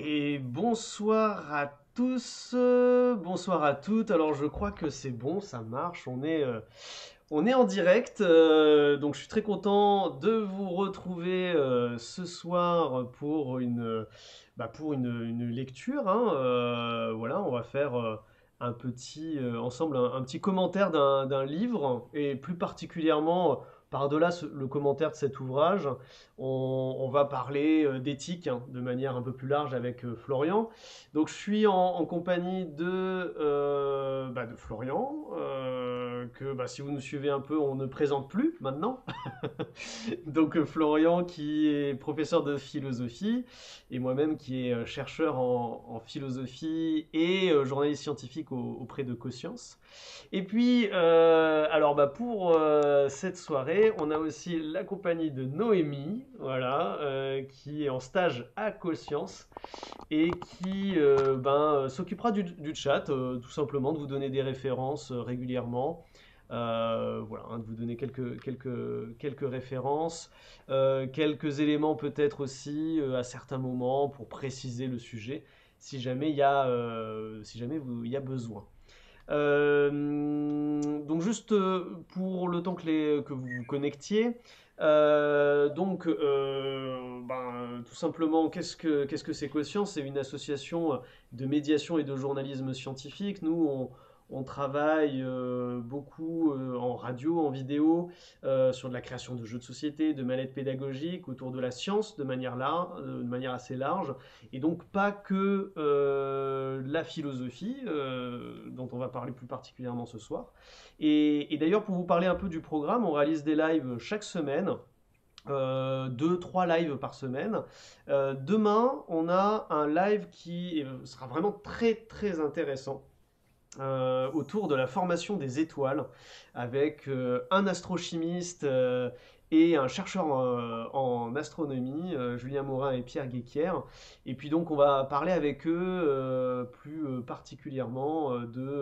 Et bonsoir à tous, bonsoir à toutes. Alors je crois que c'est bon, ça marche, on est en direct, donc je suis très content de vous retrouver ce soir pour une lecture, hein. Voilà, on va faire ensemble un petit commentaire d'un livre, et plus particulièrement, par-delà le commentaire de cet ouvrage, on va parler d'éthique, hein, de manière un peu plus large avec Florian. Donc je suis en compagnie de Florian, que si vous nous suivez un peu, on ne présente plus maintenant. Donc Florian qui est professeur de philosophie et moi-même qui est chercheur en philosophie et journaliste scientifique auprès de Coscience. Et puis, pour cette soirée, on a aussi la compagnie de Noémie, voilà, qui est en stage à Coscience et qui s'occupera du chat, tout simplement de vous donner des références régulièrement. Voilà, hein, de vous donner quelques références, quelques éléments peut-être aussi à certains moments pour préciser le sujet, si jamais il y a besoin. Donc juste pour le temps que vous vous connectiez, tout simplement, qu'est-ce que c'est Coscience? C'est une association de médiation et de journalisme scientifique. Nous, on travaille beaucoup en radio, en vidéo, sur de la création de jeux de société, de manettes pédagogiques, autour de la science de manière assez large, et donc pas que la philosophie, dont on va parler plus particulièrement ce soir. Et d'ailleurs, pour vous parler un peu du programme, on réalise des lives chaque semaine. Deux, trois lives par semaine. Demain, on a un live qui sera vraiment très très intéressant, autour de la formation des étoiles, avec un astrochimiste et un chercheur en astronomie, Julien Morin et Pierre Guéquière. Et puis donc on va parler avec eux plus particulièrement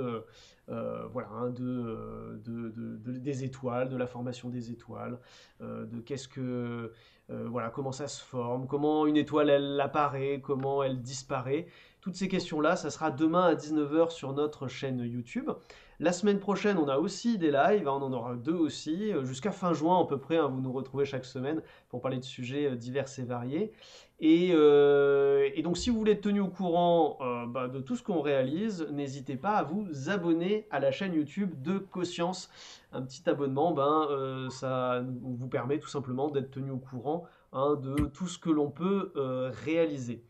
des étoiles, de la formation des étoiles, de voilà, comment ça se forme, comment une étoile elle apparaît, comment elle disparaît. Toutes ces questions-là, ça sera demain à 19 heures sur notre chaîne YouTube. La semaine prochaine, on a aussi des lives, hein, on en aura deux aussi, jusqu'à fin juin à peu près, hein, vous nous retrouvez chaque semaine pour parler de sujets divers et variés. Et donc si vous voulez être tenu au courant de tout ce qu'on réalise, n'hésitez pas à vous abonner à la chaîne YouTube de Coscience. Un petit abonnement, ça vous permet tout simplement d'être tenu au courant, hein, de tout ce que l'on peut réaliser.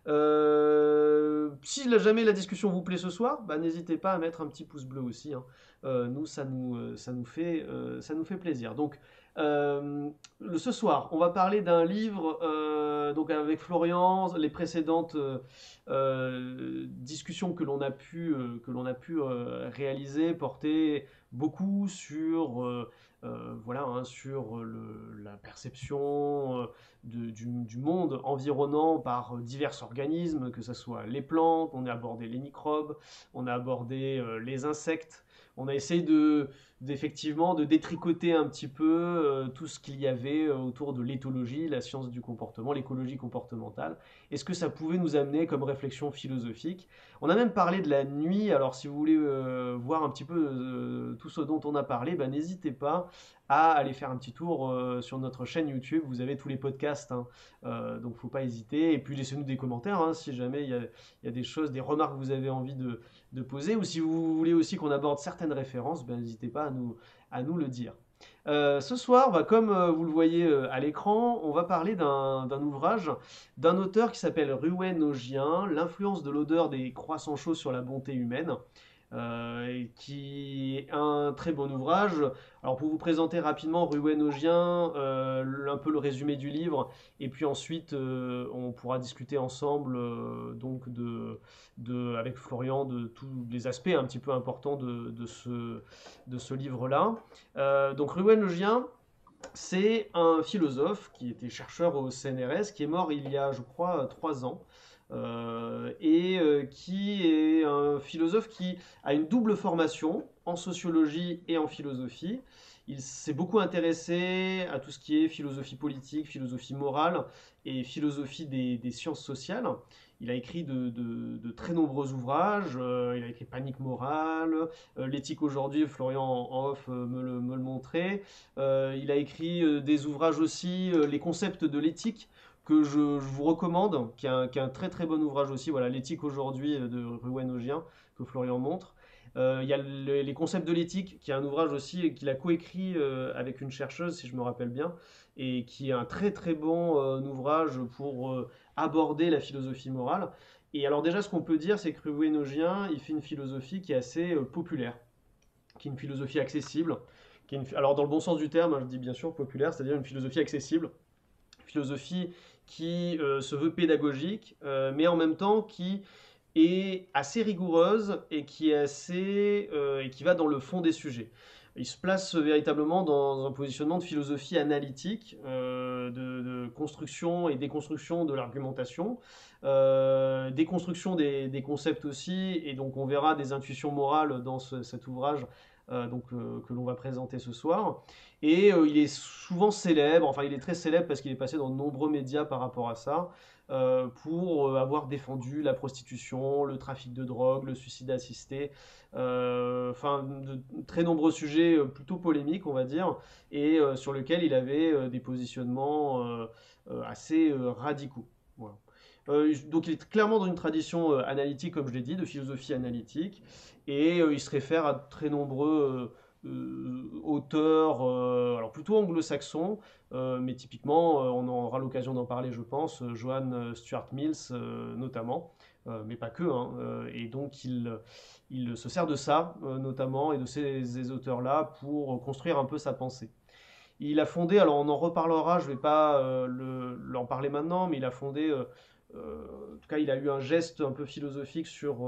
Si jamais la discussion vous plaît ce soir, n'hésitez pas à mettre un petit pouce bleu aussi, hein. Nous, ça nous fait plaisir. Donc, ce soir, on va parler d'un livre, donc avec Florian, les précédentes discussions que l'on a pu réaliser portaient beaucoup sur, voilà, hein, sur la perception du monde environnant par divers organismes, que ce soit les plantes, on a abordé les microbes, on a abordé les insectes, on a essayé d'effectivement de détricoter un petit peu tout ce qu'il y avait autour de l'éthologie, la science du comportement, l'écologie comportementale, et ce que ça pouvait nous amener comme réflexion philosophique. On a même parlé de la nuit. Alors si vous voulez voir un petit peu tout ce dont on a parlé, n'hésitez pas à aller faire un petit tour sur notre chaîne YouTube. Vous avez tous les podcasts, hein, donc faut pas hésiter. Et puis laissez-nous des commentaires, hein, si jamais il y a des choses, des remarques que vous avez envie de poser, ou si vous voulez aussi qu'on aborde certaines références, n'hésitez pas à nous le dire. Ce soir, comme vous le voyez à l'écran, on va parler d'un ouvrage d'un auteur qui s'appelle Ruwen Ogien, L'influence de l'odeur des croissants chauds sur la bonté humaine, qui est un très bon ouvrage. Alors pour vous présenter rapidement Ruwen Ogien, un peu le résumé du livre, et puis ensuite on pourra discuter ensemble avec Florian de tous les aspects un petit peu importants de ce livre-là. Donc Ruwen Ogien, c'est un philosophe qui était chercheur au CNRS, qui est mort il y a, je crois, 3 ans, qui est un philosophe qui a une double formation en sociologie et en philosophie. il s'est beaucoup intéressé à tout ce qui est philosophie politique, philosophie morale et philosophie des sciences sociales. Il a écrit de très nombreux ouvrages. Il a écrit Panique morale, L'éthique aujourd'hui, Florian en off me le montrait. Il a écrit des ouvrages aussi, Les concepts de l'éthique, que je vous recommande, qui est un très très bon ouvrage aussi. Voilà, L'éthique aujourd'hui de Ruwen Ogien, que Florian montre. Il y a les concepts de l'éthique, qui est un ouvrage aussi qu'il a coécrit avec une chercheuse, si je me rappelle bien, et qui est un très très bon ouvrage pour aborder la philosophie morale. Et alors déjà, ce qu'on peut dire, c'est que Ruwen-Ogien, il fait une philosophie qui est assez populaire, qui est une philosophie accessible, alors dans le bon sens du terme, hein, je dis bien sûr populaire, c'est-à-dire une philosophie accessible, une philosophie qui se veut pédagogique, mais en même temps qui est assez rigoureuse et et qui va dans le fond des sujets. Il se place véritablement dans un positionnement de philosophie analytique, de construction et déconstruction de l'argumentation, déconstruction des concepts aussi, et donc on verra des intuitions morales dans cet ouvrage que l'on va présenter ce soir. Et il est souvent célèbre, enfin il est très célèbre parce qu'il est passé dans de nombreux médias par rapport à ça, pour avoir défendu la prostitution, le trafic de drogue, le suicide assisté, enfin de très nombreux sujets plutôt polémiques on va dire, et sur lesquels il avait des positionnements assez radicaux. Voilà. Donc il est clairement dans une tradition analytique, comme je l'ai dit, de philosophie analytique, et il se réfère à très nombreux auteurs, alors plutôt anglo-saxons, mais typiquement, on aura l'occasion d'en parler, je pense, Johann Stuart Mills notamment, mais pas que, hein, et donc il se sert de ça notamment et de ces auteurs-là pour construire un peu sa pensée. Il a fondé, alors on en reparlera, je ne vais pas l'en parler maintenant, mais il a fondé, en tout cas il a eu un geste un peu philosophique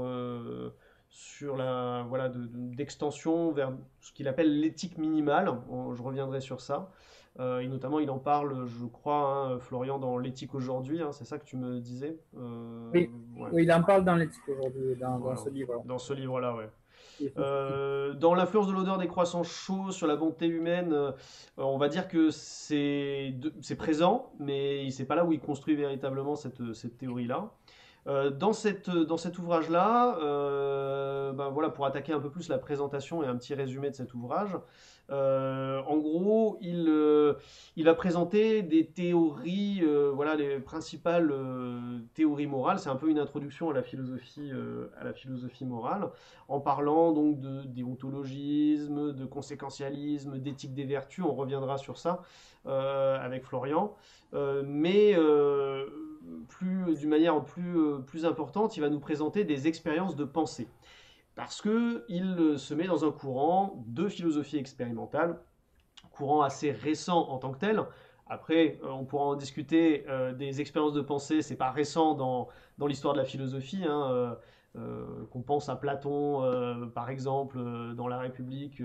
sur voilà, d'extension vers ce qu'il appelle l'éthique minimale. Je reviendrai sur ça. Et notamment, il en parle, je crois, hein, Florian, dans l'éthique aujourd'hui, hein, c'est ça que tu me disais. Oui, Ouais, oui, il en parle dans l'éthique aujourd'hui, dans voilà. ce livre. Dans ce livre-là, ouais. Effectivement. Dans l'influence de l'odeur des croissants chauds sur la bonté humaine, on va dire que c'est présent, mais c'est pas là où il construit véritablement cette théorie-là. Dans cet ouvrage-là, ben voilà, pour attaquer un peu plus la présentation et un petit résumé de cet ouvrage, en gros, il va présenter des théories, voilà, les principales théories morales. C'est un peu une introduction à la philosophie morale, en parlant donc de déontologisme, de conséquentialisme, d'éthique des vertus. On reviendra sur ça avec Florian. Mais d'une manière plus importante, il va nous présenter des expériences de pensée. Parce qu'il se met dans un courant de philosophie expérimentale, courant assez récent en tant que tel. Après, on pourra en discuter, des expériences de pensée, c'est pas récent dans l'histoire de la philosophie, hein, qu'on pense à Platon, par exemple, dans La République,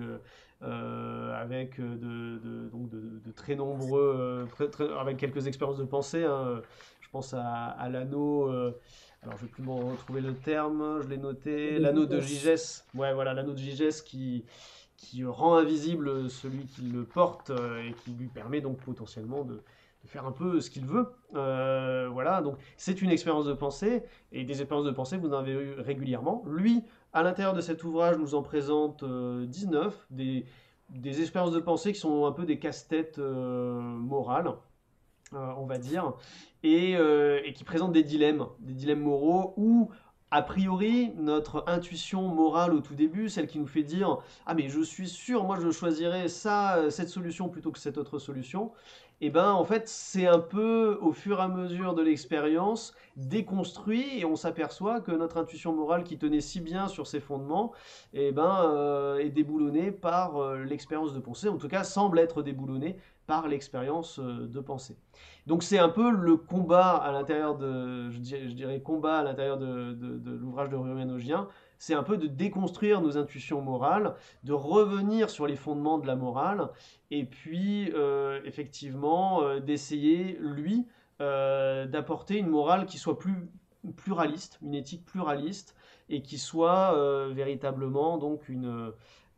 avec donc de très nombreux, avec quelques expériences de pensée, hein. Je pense à l'anneau, alors je vais plus me retrouver le terme, je l'ai noté, l'anneau de Gigès. Ouais, voilà, l'anneau de Gigès qui rend invisible celui qui le porte et qui lui permet donc potentiellement de faire un peu ce qu'il veut. Voilà, donc c'est une expérience de pensée, et des expériences de pensée, vous en avez eu régulièrement. Lui, à l'intérieur de cet ouvrage, nous en présente 19, des expériences de pensée qui sont un peu des casse-têtes morales, on va dire, et qui présentent des dilemmes moraux où, a priori, notre intuition morale au tout début, celle qui nous fait dire ah mais je suis sûr, moi je choisirais ça, cette solution plutôt que cette autre solution, et ben en fait c'est un peu au fur et à mesure de l'expérience déconstruit, et on s'aperçoit que notre intuition morale qui tenait si bien sur ses fondements, et ben est déboulonnée par l'expérience de pensée, en tout cas semble être déboulonnée par l'expérience de pensée. Donc c'est un peu le combat à l'intérieur je dirais combat à l'intérieur de l'ouvrage de Rumen-Ogien, c'est un peu de déconstruire nos intuitions morales, de revenir sur les fondements de la morale, et puis effectivement d'essayer, lui, d'apporter une morale qui soit plus pluraliste, une éthique pluraliste, et qui soit véritablement donc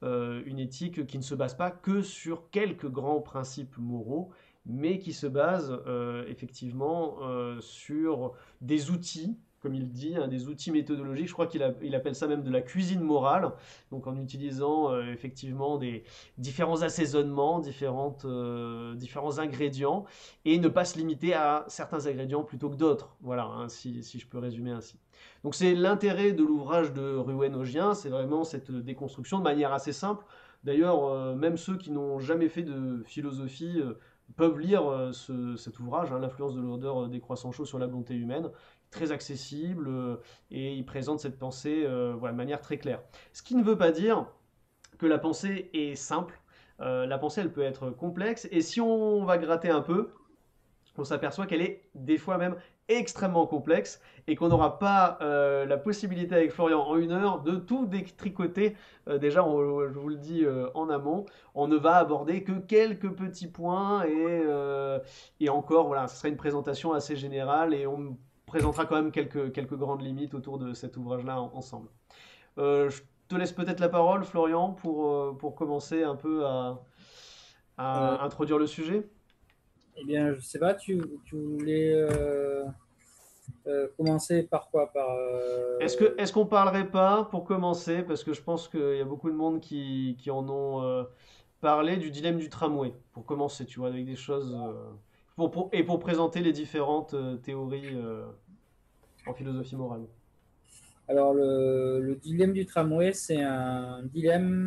une éthique qui ne se base pas que sur quelques grands principes moraux, mais qui se base effectivement sur des outils, comme il dit, hein, des outils méthodologiques. Je crois il appelle ça même de la cuisine morale, donc en utilisant effectivement des différents assaisonnements, différents ingrédients, et ne pas se limiter à certains ingrédients plutôt que d'autres. Voilà, hein, si je peux résumer ainsi. Donc c'est l'intérêt de l'ouvrage de Ruwen Ogien, c'est vraiment cette déconstruction de manière assez simple. D'ailleurs, même ceux qui n'ont jamais fait de philosophie peuvent lire cet ouvrage, hein, L'influence de l'odeur des croissants chauds sur la bonté humaine, très accessible, et il présente cette pensée voilà, de manière très claire. Ce qui ne veut pas dire que la pensée est simple. La pensée, elle peut être complexe, et si on va gratter un peu, on s'aperçoit qu'elle est des fois même extrêmement complexe et qu'on n'aura pas la possibilité avec Florian en 1 heure de tout détricoter. Déjà, je vous le dis en amont, on ne va aborder que quelques petits points et encore, voilà, ce sera une présentation assez générale et on présentera quand même quelques grandes limites autour de cet ouvrage-là ensemble. Je te laisse peut-être la parole, Florian, pour commencer un peu Euh, à introduire le sujet. eh bien, je sais pas, tu voulais commencer par quoi? Est-ce qu'on parlerait pas, pour commencer, parce que je pense qu'il y a beaucoup de monde qui en ont parlé, du dilemme du tramway, pour commencer, tu vois, avec des choses, et pour présenter les différentes théories en philosophie morale. Alors, le dilemme du tramway, c'est un dilemme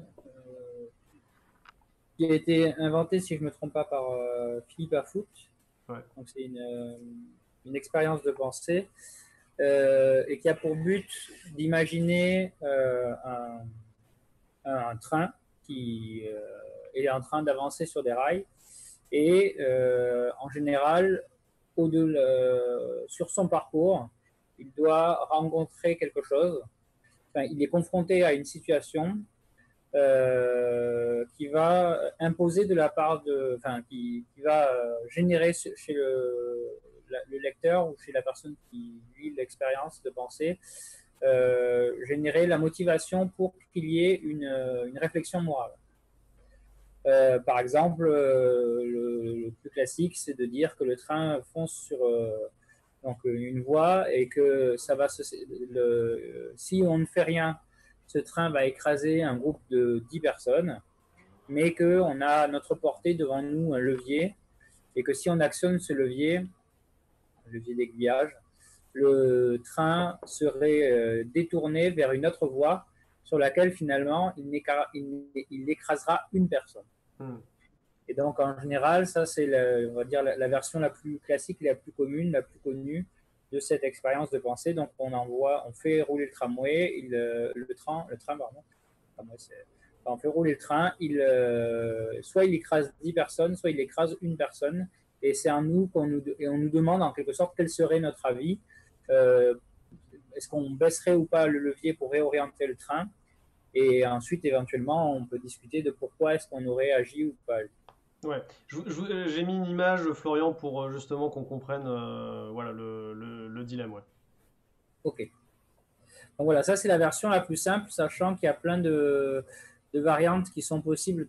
qui a été inventé, si je ne me trompe pas, par Philippe Afout. Ouais. Donc, c'est une expérience de pensée et qui a pour but d'imaginer un train qui est en train d'avancer sur des rails et en général, sur son parcours, il doit rencontrer quelque chose. Enfin, il est confronté à une situation qui va imposer de la part enfin, qui va générer chez le lecteur ou chez la personne qui vit l'expérience de pensée, générer la motivation pour qu'il y ait une réflexion morale. Par exemple, le plus classique, c'est de dire que le train fonce sur donc une voie et que si on ne fait rien, ce train va écraser un groupe de 10 personnes, mais qu'on a à notre portée devant nous un levier et que si on actionne ce levier, un levier d'aiguillage, le train serait détourné vers une autre voie sur laquelle finalement il écrasera une personne. Hmm. Et donc, en général, ça, c'est, on va dire, la version la plus classique, la plus commune, la plus connue de cette expérience de pensée. Donc, on fait rouler le tramway, le train, pardon. On fait rouler le train, soit il écrase 10 personnes, soit il écrase une personne. Et c'est à nous et on nous demande en quelque sorte quel serait notre avis. Euh, Est-ce qu'on baisserait ou pas le levier pour réorienter le train? Et ensuite, éventuellement, on peut discuter de pourquoi est-ce qu'on aurait agi ou pas. Ouais, j'ai mis une image, Florian, pour justement qu'on comprenne voilà, le dilemme. Ouais. Ok. Donc voilà, ça c'est la version la plus simple, sachant qu'il y a plein de variantes qui sont possibles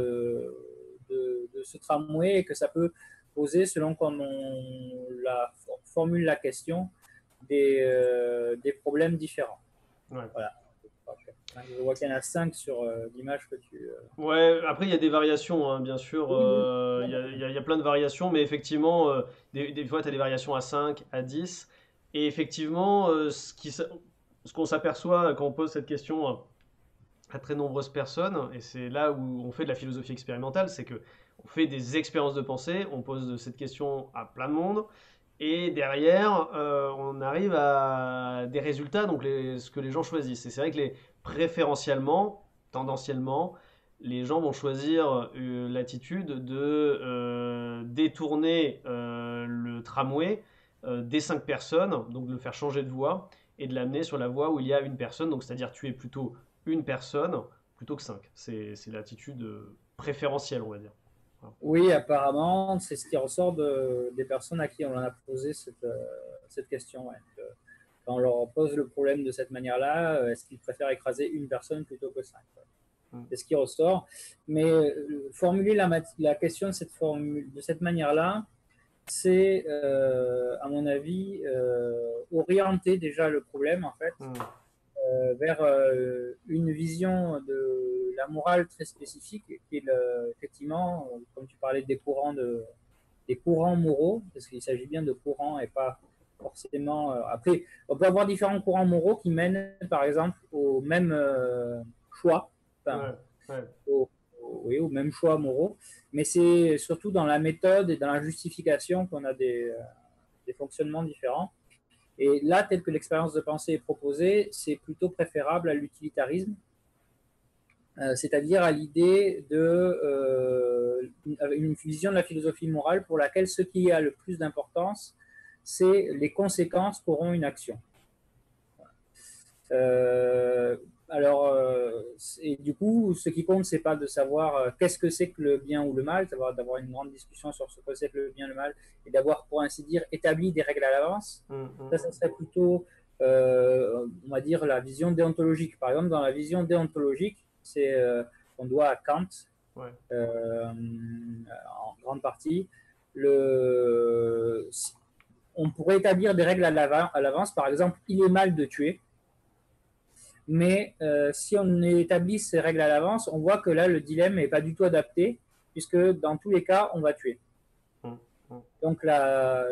de ce tramway et que ça peut poser, selon comment formule la question, des problèmes différents. Ouais. Voilà. Je vois qu'il y en a 5 sur l'image que tu. Ouais, après il y a des variations, hein, bien sûr. Oui, oui. Il y a plein de variations, mais effectivement, des fois tu as des variations à 5, à 10. Et effectivement, ce qu'on s'aperçoit quand on pose cette question à très nombreuses personnes, et c'est là où on fait de la philosophie expérimentale, c'est que on fait des expériences de pensée, on pose cette question à plein de monde, et derrière, on arrive à des résultats, donc ce que les gens choisissent. Et c'est vrai que préférentiellement, tendanciellement, les gens vont choisir l'attitude de détourner le tramway des 5 personnes, donc de le faire changer de voie et de l'amener sur la voie où il y a une personne, donc c'est-à-dire tuer plutôt une personne plutôt que 5. C'est l'attitude préférentielle, on va dire. Voilà. Oui, apparemment, c'est ce qui ressort des personnes à qui on en a posé cette question. Ouais. Quand on leur pose le problème de cette manière-là, est-ce qu'ils préfèrent écraser une personne plutôt que 5? C'est ce qui ressort. Mais formuler la question de cette manière-là, c'est, à mon avis, orienter déjà le problème, en fait, vers une vision de la morale très spécifique, qui est effectivement, comme tu parlais des courants moraux, parce qu'il s'agit bien de courants et pas forcément. Après, on peut avoir différents courants moraux qui mènent, par exemple, au même choix, enfin, oui, aux mêmes choix moraux, mais c'est surtout dans la méthode et dans la justification qu'on a des fonctionnements différents. Et là, tel que l'expérience de pensée est proposée, c'est plutôt préférable à l'utilitarisme, c'est-à-dire à l'idée une vision de la philosophie morale pour laquelle ce qui a le plus d'importance, c'est les conséquences qu'auront une action. Et du coup, ce qui compte, c'est pas de savoir qu'est-ce que c'est que le bien ou le mal, d'avoir une grande discussion sur ce que c'est que le bien et le mal, et d'avoir, pour ainsi dire, établi des règles à l'avance. Ça serait plutôt, on va dire, la vision déontologique. Par exemple, dans la vision déontologique, c'est on doit à Kant, en grande partie, on pourrait établir des règles à l'avance. Par exemple, il est mal de tuer. Mais si on établit ces règles à l'avance, on voit que là, le dilemme n'est pas du tout adapté, puisque dans tous les cas, on va tuer. Donc la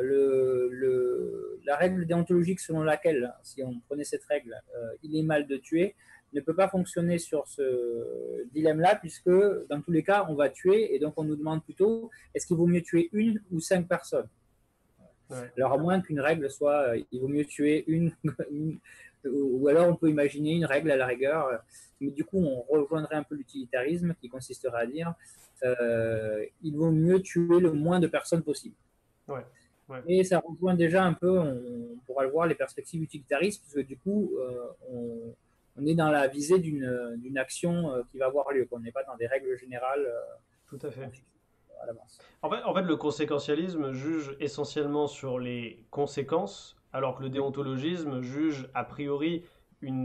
règle déontologique selon laquelle, si on prenait cette règle, il est mal de tuer, ne peut pas fonctionner sur ce dilemme-là, puisque dans tous les cas, on va tuer, et donc on nous demande plutôt, est-ce qu'il vaut mieux tuer 1 ou 5 personnes? Alors à moins qu'une règle soit, il vaut mieux tuer une ou alors on peut imaginer une règle à la rigueur, mais du coup on rejoindrait un peu l'utilitarisme qui consisterait à dire il vaut mieux tuer le moins de personnes possible. Et ça rejoint déjà un peu, on pourra le voir, les perspectives utilitaristes, parce que du coup on est dans la visée d'une action qui va avoir lieu, qu'on n'est pas dans des règles générales. Tout à fait. En fait, le conséquentialisme juge essentiellement sur les conséquences, alors que le déontologisme juge a priori une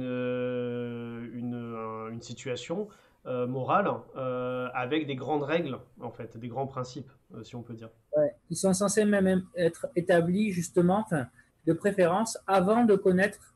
situation morale avec des grandes règles, en fait, des grands principes, si on peut dire. Ouais, ils sont censés même être établis justement, de préférence, avant de connaître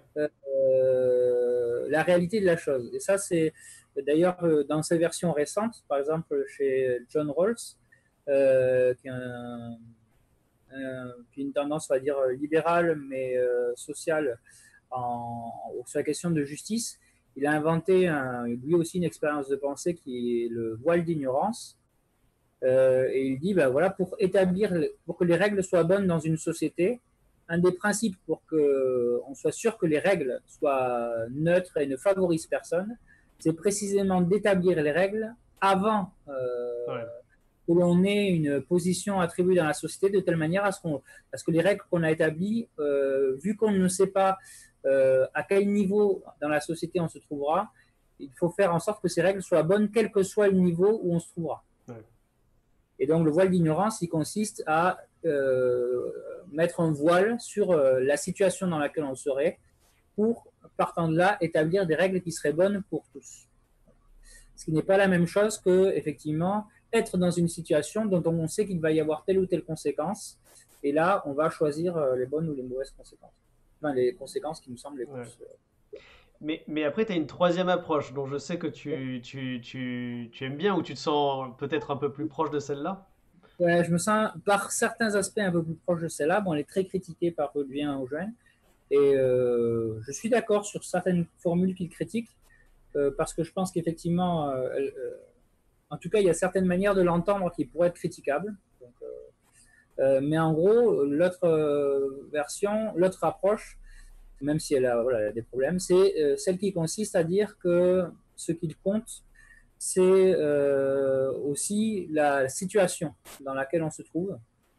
la réalité de la chose. Et ça, c'est d'ailleurs dans ces versions récentes, par exemple chez John Rawls, qui a une tendance, on va dire, libérale, mais sociale, sur la question de justice. Il a inventé, lui aussi, une expérience de pensée qui est le voile d'ignorance. Et il dit, ben voilà, pour que les règles soient bonnes dans une société, un des principes pour qu'on soit sûr que les règles soient neutres et ne favorisent personne, c'est précisément d'établir les règles avant que l'on ait une position attribuée dans la société, de telle manière à ce que les règles qu'on a établies, vu qu'on ne sait pas à quel niveau dans la société on se trouvera, il faut faire en sorte que ces règles soient bonnes, quel que soit le niveau où on se trouvera. Et donc le voile d'ignorance, il consiste à mettre un voile sur la situation dans laquelle on serait, pour, partant de là, établir des règles qui seraient bonnes pour tous. Ce qui n'est pas la même chose que, effectivement, être dans une situation dont on sait qu'il va y avoir telle ou telle conséquence, et là, on va choisir les bonnes ou les mauvaises conséquences. Enfin, les conséquences qui nous semblent les plus... Mais après, tu as une troisième approche dont je sais que tu aimes bien, ou tu te sens peut-être un peu plus proche de celle-là. Ouais, je me sens par certains aspects un peu plus proche de celle-là. Bon, elle est très critiquée par Baudouin Eugène, et je suis d'accord sur certaines formules qu'il critique, parce que je pense qu'effectivement, en tout cas, il y a certaines manières de l'entendre qui pourraient être critiquables. Donc, mais en gros, l'autre approche, même si elle a des problèmes, c'est celle qui consiste à dire que ce qu'il compte, c'est aussi la situation dans laquelle on se trouve,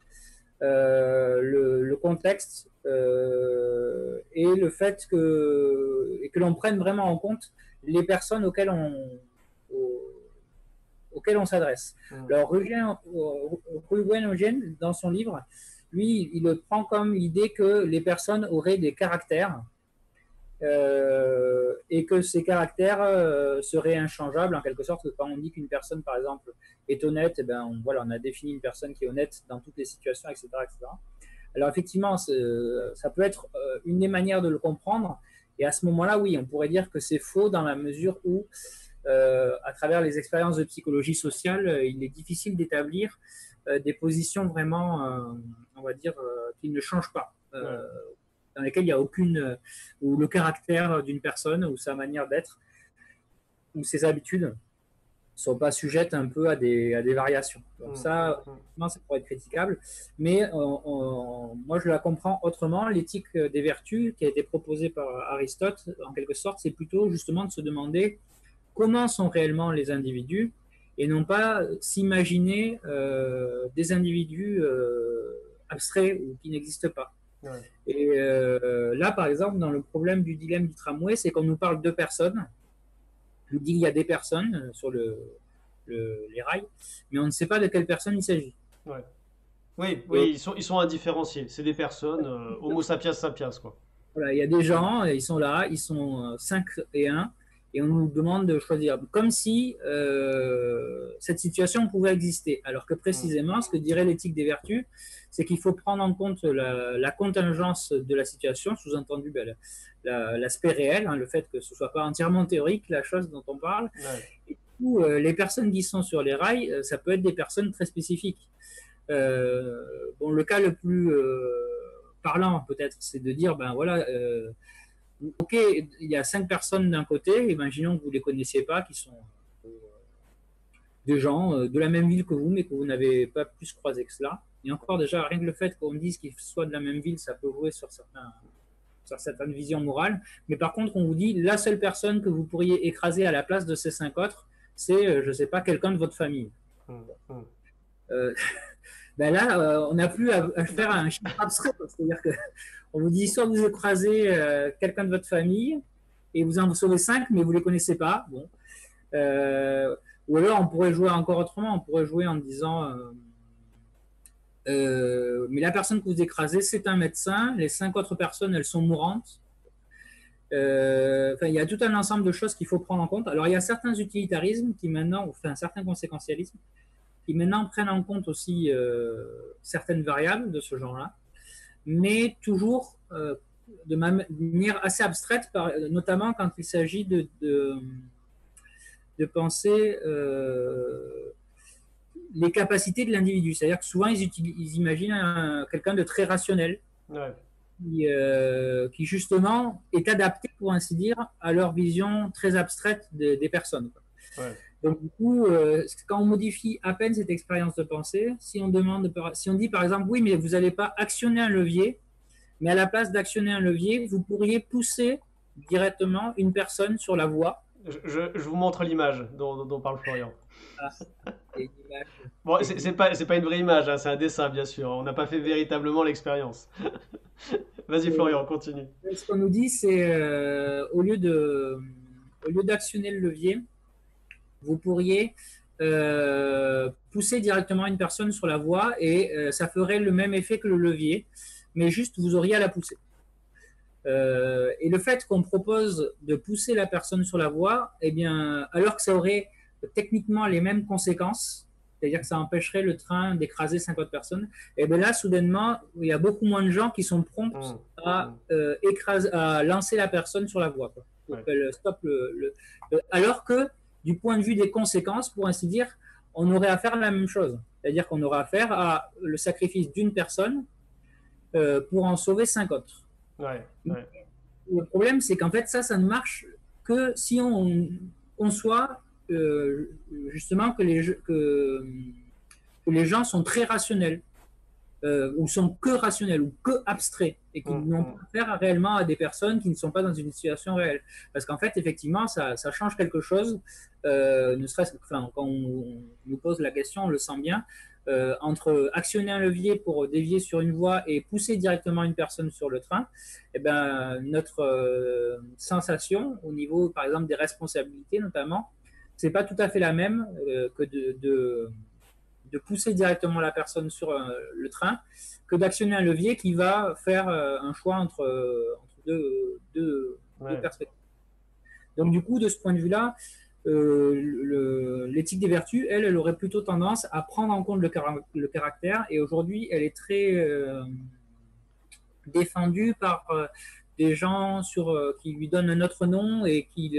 le contexte, et le fait que l'on prenne vraiment en compte les personnes auxquelles on s'adresse. Alors, Ruben Eugène, dans son livre, lui, il prend comme l'idée que les personnes auraient des caractères, et que ces caractères seraient inchangeables en quelque sorte. Quand on dit qu'une personne, par exemple, est honnête, eh ben, voilà, on a défini une personne qui est honnête dans toutes les situations, etc., etc. Alors effectivement, ça peut être une des manières de le comprendre. Et à ce moment-là, oui, on pourrait dire que c'est faux dans la mesure où, à travers les expériences de psychologie sociale, il est difficile d'établir des positions vraiment, on va dire, qui ne changent pas. Dans lesquelles il n'y a aucune, ou le caractère d'une personne, ou sa manière d'être, ou ses habitudes ne sont pas sujettes un peu à des variations. Donc ça, ça pourrait être critiquable, mais moi je la comprends autrement. L'éthique des vertus qui a été proposée par Aristote, en quelque sorte, c'est plutôt justement de se demander comment sont réellement les individus, et non pas s'imaginer des individus abstraits ou qui n'existent pas. Ouais. Et là, par exemple, dans le problème du dilemme du tramway, c'est qu'on nous parle de personnes. Je vous dis, il y a des personnes sur les rails, mais on ne sait pas de quelles personnes il s'agit. Ouais. Oui, oui, ils sont indifférenciés. C'est des personnes, Homo sapiens sapiens, quoi. Voilà, il y a des gens, ils sont là, ils sont 5 et 1, et on nous demande de choisir, comme si cette situation pouvait exister. Alors que précisément, ce que dirait l'éthique des vertus, c'est qu'il faut prendre en compte la contingence de la situation, sous-entendu ben, l'aspect réel, hein, le fait que ce ne soit pas entièrement théorique, la chose dont on parle. Ouais. Et du coup, les personnes qui sont sur les rails, ça peut être des personnes très spécifiques. Bon, le cas le plus parlant, peut-être, c'est de dire, ben voilà, ok, il y a 5 personnes d'un côté, imaginons que vous ne les connaissiez pas, qui sont des gens de la même ville que vous, mais que vous n'avez pas plus croisé que cela. Et encore, déjà, rien que le fait qu'on me dise qu'ils soient de la même ville, ça peut jouer sur certaines visions morales. Mais par contre, on vous dit, la seule personne que vous pourriez écraser à la place de ces 5 autres, c'est, je ne sais pas, quelqu'un de votre famille. Ben là, on n'a plus à faire un chiffre abstrait. C'est-à-dire qu'on vous dit soit vous écrasez quelqu'un de votre famille et vous en sauvez 5, mais vous ne les connaissez pas. Bon. Ou alors on pourrait jouer encore autrement. On pourrait jouer en disant mais la personne que vous écrasez, c'est un médecin. Les 5 autres personnes, elles sont mourantes. Il y a tout un ensemble de choses qu'il faut prendre en compte. Alors il y a certains utilitarismes qui maintenant, enfin certains conséquentialismes, qui maintenant prennent en compte aussi certaines variables de ce genre-là, mais toujours de manière assez abstraite, notamment quand il s'agit de penser les capacités de l'individu. C'est-à-dire que souvent, ils imaginent quelqu'un de très rationnel, Ouais. qui justement est adapté, pour ainsi dire, à leur vision très abstraite des personnes. Ouais. Donc du coup, quand on modifie à peine cette expérience de pensée, si on dit par exemple, oui, mais vous n'allez pas actionner un levier, mais à la place d'actionner un levier, vous pourriez pousser directement une personne sur la voie. Je vous montre l'image dont parle Florian. Ah, et l'image, Bon, et c'est pas une vraie image, hein, c'est un dessin, bien sûr. On n'a pas fait véritablement l'expérience. Vas-y, Florian, continue. ce qu'on nous dit, c'est au lieu d'actionner le levier, vous pourriez pousser directement une personne sur la voie et ça ferait le même effet que le levier, mais juste vous auriez à la pousser. Et le fait qu'on propose de pousser la personne sur la voie, eh bien, alors que ça aurait techniquement les mêmes conséquences, c'est-à-dire que ça empêcherait le train d'écraser 50 personnes, et bien là, soudainement, il y a beaucoup moins de gens qui sont prompts à lancer la personne sur la voie, quoi, pour qu'elle stoppe alors que, du point de vue des conséquences, pour ainsi dire, on aurait à faire la même chose. C'est-à-dire qu'on aurait à faire à le sacrifice d'une personne pour en sauver 5 autres. Ouais. Le problème, c'est qu'en fait, ça ne marche que si on conçoit justement que les gens sont très rationnels, ou sont que rationnels, ou que abstraits, et qui n'ont pas affaire réellement à des personnes qui ne sont pas dans une situation réelle. Parce qu'en fait, effectivement, ça change quelque chose, ne serait-ce que quand on nous pose la question, on le sent bien, entre actionner un levier pour dévier sur une voie et pousser directement une personne sur le train, eh ben, notre sensation au niveau, par exemple, des responsabilités notamment, c'est pas tout à fait la même que de pousser directement la personne sur le train que d'actionner un levier qui va faire un choix entre deux Ouais. perspectives. Donc du coup, de ce point de vue-là, l'éthique des vertus, elle aurait plutôt tendance à prendre en compte le caractère, et aujourd'hui, elle est très défendue par des gens qui lui donnent un autre nom et qui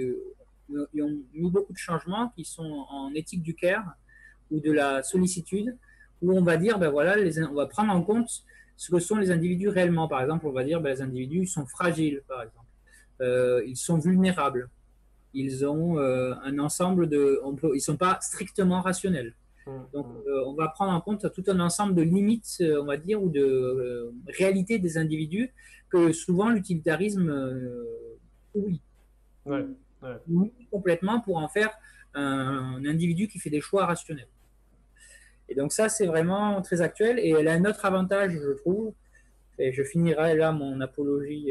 y ont mis beaucoup de changements, qui sont en éthique du care ou de la sollicitude, où on va dire, ben voilà, on va prendre en compte ce que sont les individus réellement. Par exemple, on va dire, ben, les individus sont fragiles, par exemple. Ils sont vulnérables. Ils ont un ensemble ils ne sont pas strictement rationnels. Donc, Mm. on va prendre en compte tout un ensemble de limites, on va dire, ou de réalités des individus que souvent l'utilitarisme oublie Ouais. Ouais. ou complètement pour en faire un individu qui fait des choix rationnels. Et donc ça, c'est vraiment très actuel. Et elle a un autre avantage, je trouve, et je finirai là mon apologie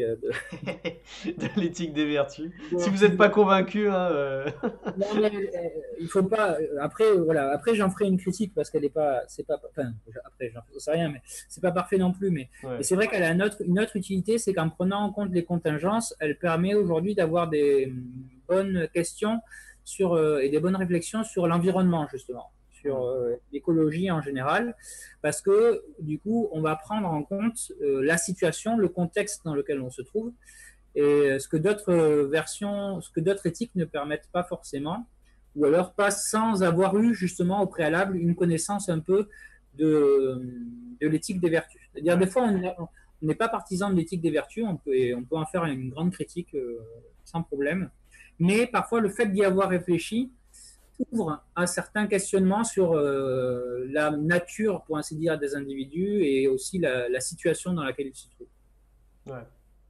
De l'éthique des vertus. Si vous n'êtes de... pas convaincu, hein, Non, mais il faut pas. Après, voilà. Après, j'en ferai une critique parce qu'elle est pas. C'est pas. Enfin, après, j'en sais rien, mais c'est pas parfait non plus. Mais ouais. c'est vrai qu'elle a une autre utilité, c'est qu'en prenant en compte les contingences, elle permet aujourd'hui d'avoir des bonnes questions et des bonnes réflexions sur l'environnement justement, sur Mm. l'écologie en général, parce que du coup, on va prendre en compte la situation, le contexte dans lequel on se trouve et ce que d'autres versions, ce que d'autres éthiques ne permettent pas forcément, ou alors pas sans avoir eu justement au préalable une connaissance un peu de, de l'éthique des vertus. C'est-à-dire des Ouais. fois on n'est pas partisan de l'éthique des vertus, on peut en faire une grande critique sans problème, mais parfois le fait d'y avoir réfléchi ouvre à certains questionnements sur la nature, pour ainsi dire, des individus et aussi la situation dans laquelle ils se trouvent. Ouais.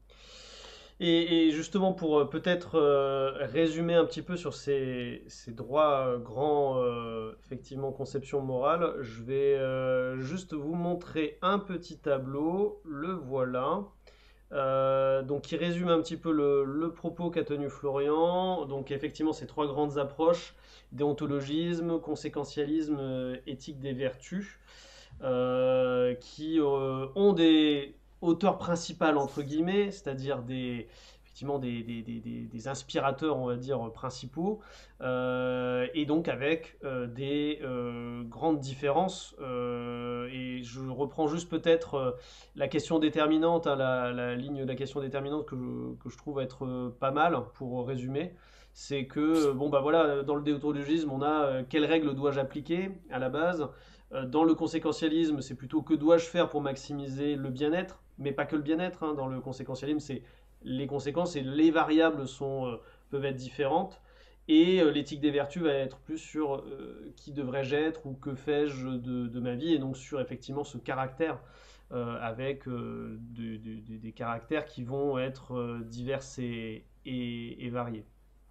Et justement, pour peut-être résumer un petit peu sur ces droits grands, effectivement, conception morale, je vais juste vous montrer un petit tableau. Le voilà. Donc, qui résume un petit peu le propos qu'a tenu Florian. Donc, effectivement, ces trois grandes approches, déontologisme, conséquentialisme, éthique des vertus, qui ont des auteurs principales, entre guillemets, c'est-à-dire effectivement des inspirateurs, on va dire, principaux, et donc avec des grandes différences. Et je reprends juste peut-être la question déterminante, hein, la ligne de la question déterminante que je trouve être pas mal pour résumer. C'est que, bon, bah voilà, dans le déontologisme, on a quelles règles dois-je appliquer à la base. Dans le conséquentialisme, c'est plutôt que dois-je faire pour maximiser le bien-être, mais pas que le bien-être, hein. Dans le conséquentialisme, c'est les conséquences et les variables peuvent être différentes. Et l'éthique des vertus va être plus sur qui devrais-je être ou que fais-je de ma vie, et donc sur effectivement ce caractère avec des caractères qui vont être divers et variés.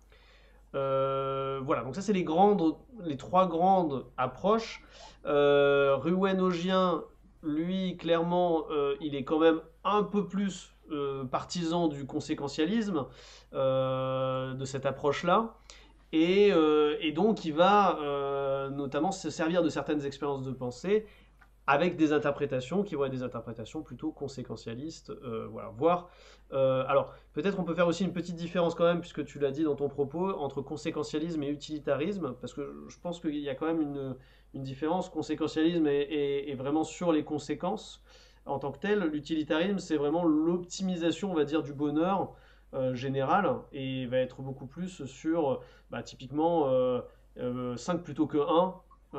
Voilà, donc ça c'est les trois grandes approches. Ruwen-Ogien, lui, clairement, il est quand même un peu plus partisan du conséquentialisme, de cette approche-là. Et donc il va notamment se servir de certaines expériences de pensée avec des interprétations qui vont être des interprétations plutôt conséquentialistes, voilà, voire. Alors, peut-être on peut faire aussi une petite différence quand même, puisque tu l'as dit dans ton propos, entre conséquentialisme et utilitarisme, parce que je pense qu'il y a quand même une différence. Conséquentialisme est vraiment sur les conséquences en tant que tel. L'utilitarisme, c'est vraiment l'optimisation, on va dire, du bonheur général, et va être beaucoup plus sur, bah, typiquement, 5 plutôt que 1.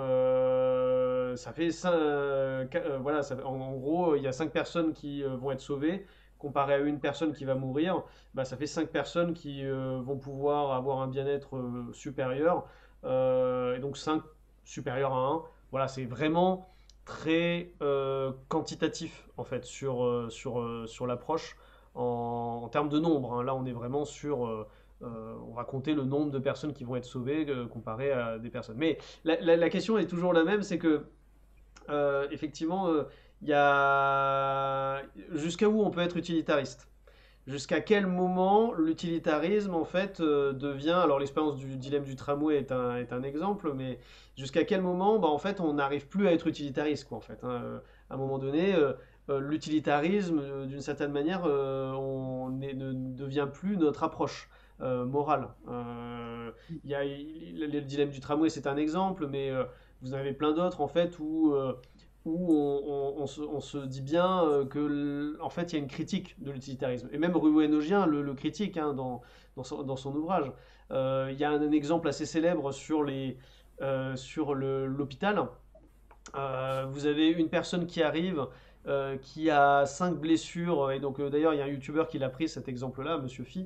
Ça fait voilà, en gros, il y a 5 personnes qui vont être sauvées, comparé à une personne qui va mourir. Bah, ça fait 5 personnes qui vont pouvoir avoir un bien-être supérieur, et donc 5 supérieur à un. Voilà, c'est vraiment très quantitatif en fait sur l'approche en termes de nombre, hein. Là, on est vraiment sur on va compter le nombre de personnes qui vont être sauvées comparé à des personnes. Mais la question est toujours la même, c'est que effectivement, il y a jusqu'à où on peut être utilitariste. Jusqu'à quel moment l'utilitarisme en fait devient, alors l'expérience du dilemme du tramway est un exemple, mais jusqu'à quel moment bah, en fait on n'arrive plus à être utilitariste quoi en fait, hein. À un moment donné, l'utilitarisme, d'une certaine manière, ne devient plus notre approche morale. Il y a le dilemme du tramway, c'est un exemple, mais vous en avez plein d'autres en fait où on se dit bien en fait, il y a une critique de l'utilitarisme. Et même Ruenogien le critique hein, dans son ouvrage. Il y a un exemple assez célèbre sur l'hôpital. Vous avez une personne qui arrive, qui a 5 blessures, et donc d'ailleurs il y a un youtubeur qui l'a pris cet exemple-là, Monsieur Phi.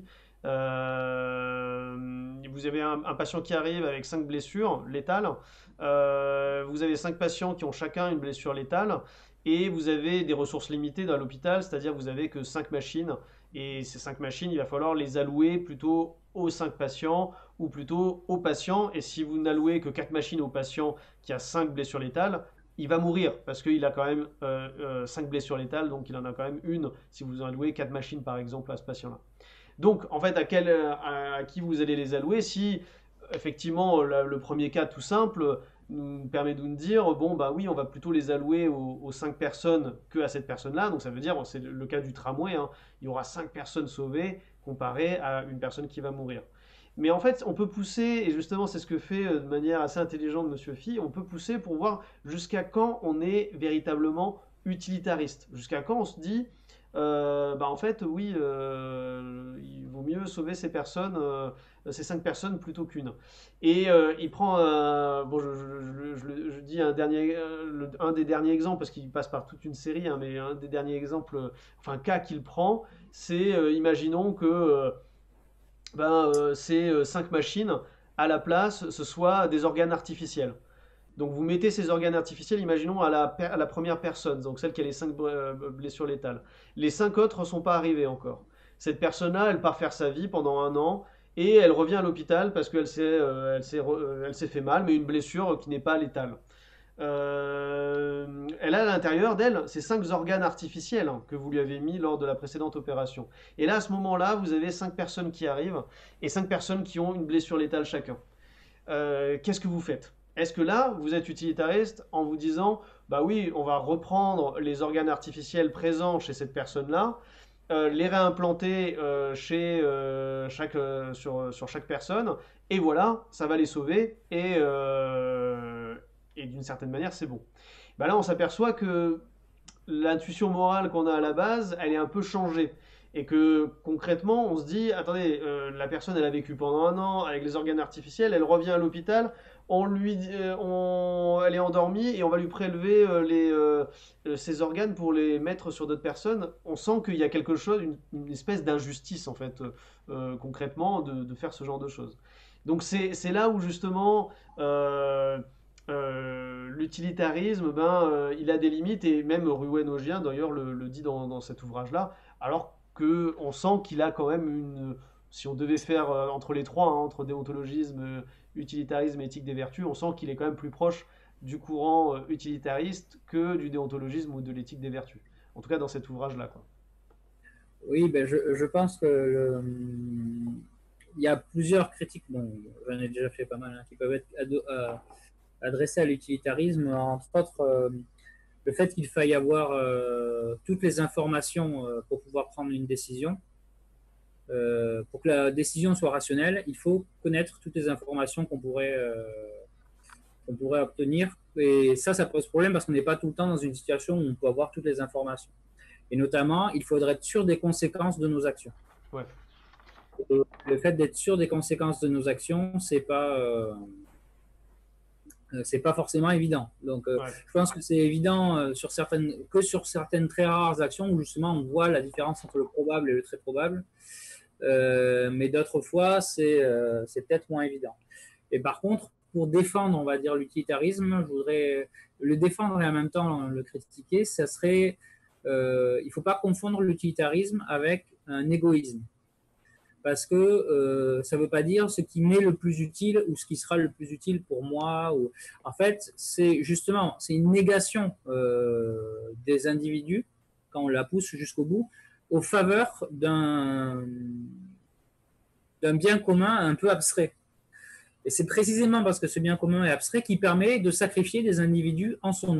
Vous avez un patient qui arrive avec 5 blessures létales. Vous avez 5 patients qui ont chacun une blessure létale. Et vous avez des ressources limitées dans l'hôpital, c'est-à-dire vous avez que 5 machines. Et ces 5 machines, il va falloir les allouer plutôt aux 5 patients ou plutôt aux patients. Et si vous n'allouez que 4 machines au patient qui a 5 blessures létales, il va mourir parce qu'il a quand même 5 blessures létales, donc il en a quand même une si vous allouez 4 machines par exemple à ce patient-là. Donc, en fait, à qui vous allez les allouer si, effectivement, le premier cas tout simple nous permet de nous dire, bon, bah oui, on va plutôt les allouer aux 5 personnes que à cette personne-là. Donc, ça veut dire, bon, c'est le cas du tramway, hein, il y aura 5 personnes sauvées comparé à une personne qui va mourir. Mais en fait, on peut pousser, et justement, c'est ce que fait de manière assez intelligente Monsieur Phi, on peut pousser pour voir jusqu'à quand on est véritablement utilitariste. Jusqu'à quand on se dit, bah en fait, oui, il vaut mieux sauver ces 5 personnes plutôt qu'une. Et il prend, bon, je dis un des derniers exemples parce qu'il passe par toute une série, hein, mais un des derniers exemples, enfin cas qu'il prend, c'est, imaginons que ces 5 machines, à la place, ce soit des organes artificiels. Donc vous mettez ces organes artificiels, imaginons à la première personne, donc celle qui a les 5 blessures létales. Les 5 autres ne sont pas arrivés encore. Cette personne-là, elle part faire sa vie pendant un an et elle revient à l'hôpital parce elle s'est fait mal, mais une blessure qui n'est pas létale. Elle a à l'intérieur d'elle ces 5 organes artificiels que vous lui avez mis lors de la précédente opération. Et là, à ce moment-là, vous avez 5 personnes qui arrivent et 5 personnes qui ont une blessure létale chacun. Qu'est-ce que vous faites? Est-ce que là, vous êtes utilitariste en vous disant, bah oui, on va reprendre les organes artificiels présents chez cette personne-là, les réimplanter sur chaque personne, et voilà, ça va les sauver, et d'une certaine manière, c'est bon. Bah là, on s'aperçoit que l'intuition morale qu'on a à la base, elle est un peu changée. Et que concrètement, on se dit, attendez, la personne, elle a vécu pendant un an avec les organes artificiels, elle revient à l'hôpital, elle est endormie et on va lui prélever ses organes pour les mettre sur d'autres personnes. On sent qu'il y a quelque chose, une espèce d'injustice en fait, concrètement, de faire ce genre de choses. Donc c'est là où justement l'utilitarisme, il a des limites, et même Ruenogien d'ailleurs le dit dans cet ouvrage-là, alors qu'on sent qu'il a quand même si on devait faire entre les trois, hein, entre déontologisme, utilitarisme et éthique des vertus, on sent qu'il est quand même plus proche du courant utilitariste que du déontologisme ou de l'éthique des vertus. En tout cas dans cet ouvrage-là, quoi. Oui, ben je pense que il y a plusieurs critiques, bon, j'en ai déjà fait pas mal, hein, qui peuvent être adressées à l'utilitarisme, entre autres le fait qu'il faille avoir toutes les informations pour pouvoir prendre une décision. Pour que la décision soit rationnelle, il faut connaître toutes les informations qu'on pourrait obtenir. Et ça pose problème parce qu'on n'est pas tout le temps dans une situation où on peut avoir toutes les informations. Et notamment, il faudrait être sûr des conséquences de nos actions. Ouais. Et le fait d'être sûr des conséquences de nos actions, c'est pas forcément évident. Donc, Ouais. je pense que c'est évident sur certaines très rares actions où justement on voit la différence entre le probable et le très probable. Mais d'autres fois, c'est peut-être moins évident. Et par contre, pour défendre, on va dire, l'utilitarisme, je voudrais le défendre et en même temps le critiquer. Ça serait, il ne faut pas confondre l'utilitarisme avec un égoïsme. Parce que ça ne veut pas dire ce qui m'est le plus utile ou ce qui sera le plus utile pour moi. En fait, c'est une négation des individus, quand on la pousse jusqu'au bout, aux faveurs d'un bien commun un peu abstrait. Et c'est précisément parce que ce bien commun est abstrait qui permet de sacrifier des individus en son nom.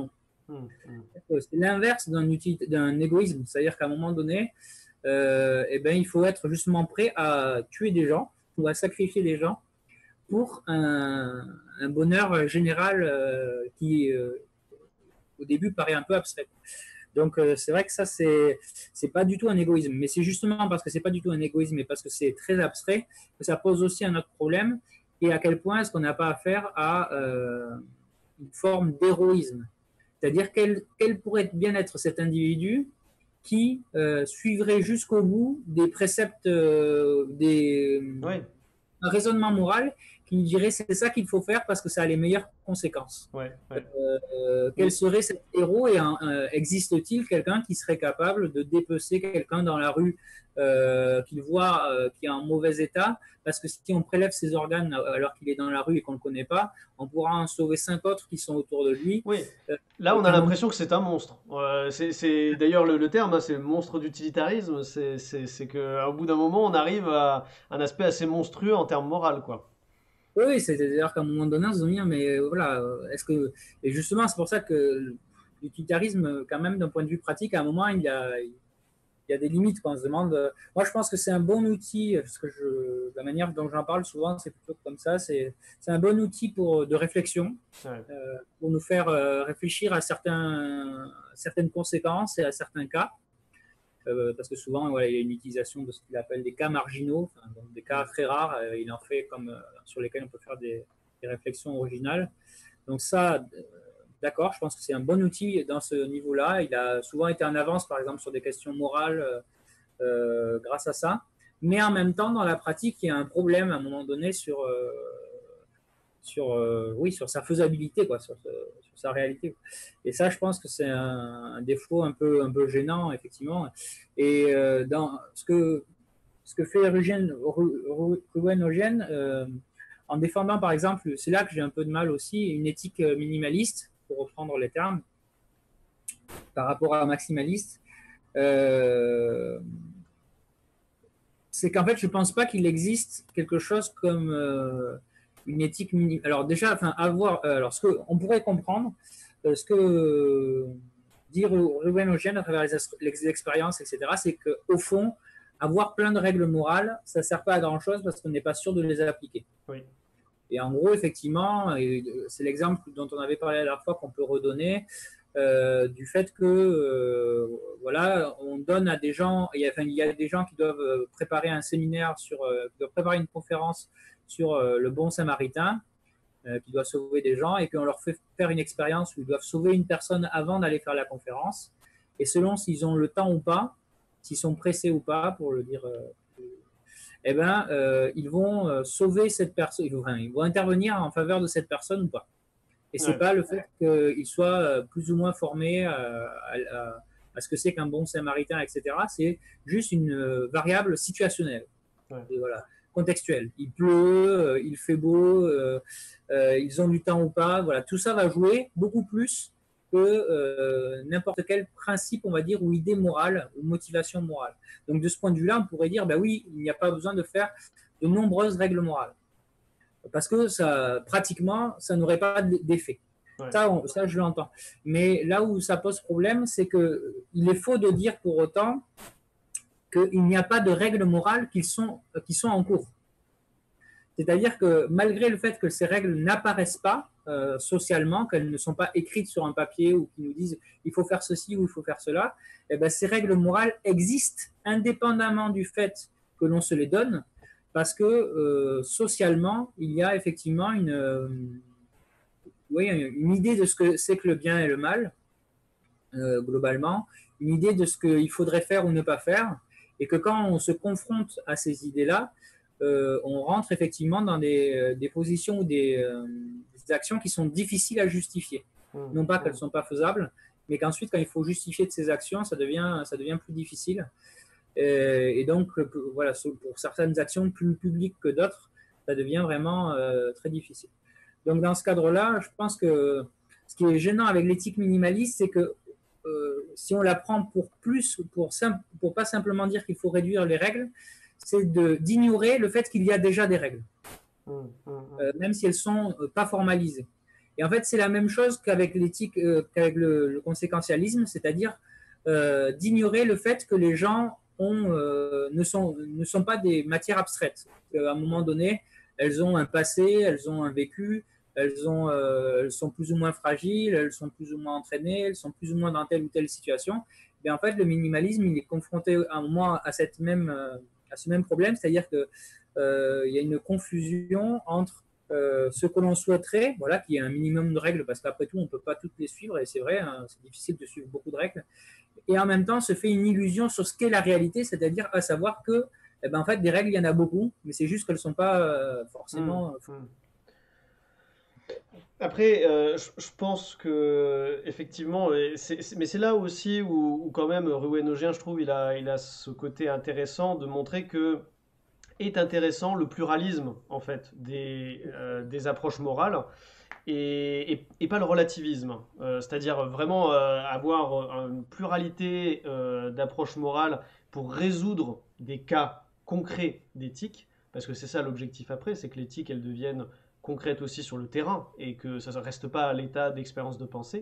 C'est l'inverse d'un égoïsme. C'est-à-dire qu'à un moment donné, eh ben, il faut être justement prêt à tuer des gens ou à sacrifier des gens pour un bonheur général qui, au début, paraît un peu abstrait. Donc, c'est vrai que ça, c'est pas du tout un égoïsme. Mais c'est justement parce que c'est pas du tout un égoïsme et parce que c'est très abstrait que ça pose aussi un autre problème. Et à quel point est-ce qu'on n'a pas affaire à une forme d'héroïsme. C'est-à-dire quel pourrait bien être cet individu qui suivrait jusqu'au bout des préceptes, Ouais, un raisonnement moral qui nous dirait c'est ça qu'il faut faire parce que ça a les meilleures conséquences. ouais, ouais. Quel Mais serait cet héros et existe-t-il quelqu'un qui serait capable de dépecer quelqu'un dans la rue qu'il voit qui est en mauvais état parce que si on prélève ses organes alors qu'il est dans la rue et qu'on ne le connaît pas, on pourra en sauver 5 autres qui sont autour de lui. oui, Euh, là et on a qu'à un moment, l'impression que c'est un monstre. D'ailleurs le terme, hein, c'est monstre d'utilitarisme. C'est qu'au bout d'un moment, on arrive à un aspect assez monstrueux en termes moral, quoi. oui, c'est-à-dire qu'à un moment donné, on se dit, mais voilà, est-ce que. Et justement, c'est pour ça que l'utilitarisme, quand même, d'un point de vue pratique, à un moment, il y a des limites quand on se demande. Moi, je pense que c'est un bon outil, parce que la manière dont j'en parle souvent, c'est plutôt comme ça, c'est un bon outil de réflexion, Ouais. pour nous faire réfléchir à certaines conséquences et à certains cas. Parce que souvent, voilà, il y a une utilisation de ce qu'il appelle des cas marginaux, enfin, donc des cas très rares. Il en fait comme sur lesquels on peut faire des réflexions originales. Donc ça, d'accord, je pense que c'est un bon outil dans ce niveau-là. Il a souvent été en avance, par exemple, sur des questions morales grâce à ça. Mais en même temps, dans la pratique, il y a un problème à un moment donné oui, sur sa faisabilité, quoi, sur sa réalité. Et ça, je pense que c'est un défaut un peu gênant, effectivement. Et dans ce que fait Ruben Eugène, en défendant, par exemple, c'est là que j'ai un peu de mal aussi, une éthique minimaliste, pour reprendre les termes, par rapport à maximaliste, euh, c'est qu'en fait, je ne pense pas qu'il existe quelque chose comme une éthique minimale. Alors déjà, enfin, alors ce que on pourrait comprendre, ce que dit Ruben Eugène à travers les expériences, etc., c'est qu'au fond, avoir plein de règles morales, ça ne sert pas à grand-chose parce qu'on n'est pas sûr de les appliquer. Oui. Et en gros, effectivement, c'est l'exemple dont on avait parlé la dernière fois qu'on peut redonner, du fait que voilà, on donne à des gens, il y a des gens qui doivent préparer un séminaire qui doivent préparer une conférence sur le bon samaritain, qui doit sauver des gens, et puis on leur fait faire une expérience où ils doivent sauver une personne avant d'aller faire la conférence. Et selon s'ils ont le temps ou pas, s'ils sont pressés ou pas, pour le dire eh ben, ils vont sauver cette personne, ils vont intervenir en faveur de cette personne ou pas. Et c'est Ouais. pas le fait qu'ils soient plus ou moins formés à ce que c'est qu'un bon samaritain, etc. C'est juste une variable situationnelle, Ouais. et voilà, contextuelle. Il pleut, il fait beau, ils ont du temps ou pas. Voilà, tout ça va jouer beaucoup plus que n'importe quel principe, on va dire, ou idée morale ou motivation morale. Donc de ce point de vue-là, on pourrait dire, ben oui, il n'y a pas besoin de faire de nombreuses règles morales parce que ça, pratiquement, ça n'aurait pas d'effet. Ouais. Ça, je l'entends. Mais là où ça pose problème, c'est qu'il est faux de dire pour autant qu'il n'y a pas de règles morales qui sont en cours. C'est-à-dire que malgré le fait que ces règles n'apparaissent pas socialement, qu'elles ne sont pas écrites sur un papier ou qui nous disent il faut faire ceci ou il faut faire cela, eh ben, ces règles morales existent indépendamment du fait que l'on se les donne, parce que socialement, il y a effectivement une idée de ce que c'est que le bien et le mal, globalement, une idée de ce qu'il faudrait faire ou ne pas faire, et que quand on se confronte à ces idées-là, on rentre effectivement dans des positions ou des actions qui sont difficiles à justifier. Non pas qu'elles ne sont pas faisables, mais qu'ensuite, quand il faut justifier de ces actions, ça devient plus difficile. Et donc, voilà, pour certaines actions plus publiques que d'autres, ça devient vraiment très difficile. Donc, dans ce cadre-là, je pense que ce qui est gênant avec l'éthique minimaliste, c'est que si on la prend pour pas simplement dire qu'il faut réduire les règles, c'est d'ignorer le fait qu'il y a déjà des règles, même si elles sont pas formalisées. Et en fait, c'est la même chose qu'avec l'éthique, qu'avec le conséquentialisme, c'est-à-dire d'ignorer le fait que les gens ne sont pas des matières abstraites. À un moment donné, elles ont un passé, elles ont un vécu, elles sont plus ou moins fragiles, elles sont plus ou moins entraînées, elles sont plus ou moins dans telle ou telle situation. Et en fait, le minimalisme, il est confronté à un moment à ce même problème, c'est-à-dire que il y a une confusion entre ce que l'on souhaiterait, voilà, qu'il y ait un minimum de règles, parce qu'après tout, on ne peut pas toutes les suivre, et c'est vrai, hein, c'est difficile de suivre beaucoup de règles, et en même temps se fait une illusion sur ce qu'est la réalité, c'est-à-dire à savoir que, eh ben, en fait, des règles, il y en a beaucoup, mais c'est juste qu'elles ne sont pas Hmm, forcément. hmm. Après, je pense que effectivement, mais c'est là aussi où quand même Ruenogien, je trouve, il a ce côté intéressant de montrer que est intéressant le pluralisme en fait des approches morales et pas le relativisme. C'est-à-dire vraiment avoir une pluralité d'approches morales pour résoudre des cas concrets d'éthique, parce que c'est ça l'objectif après, c'est que l'éthique elle devienne concrète aussi sur le terrain et que ça ne reste pas à l'état d'expérience de pensée.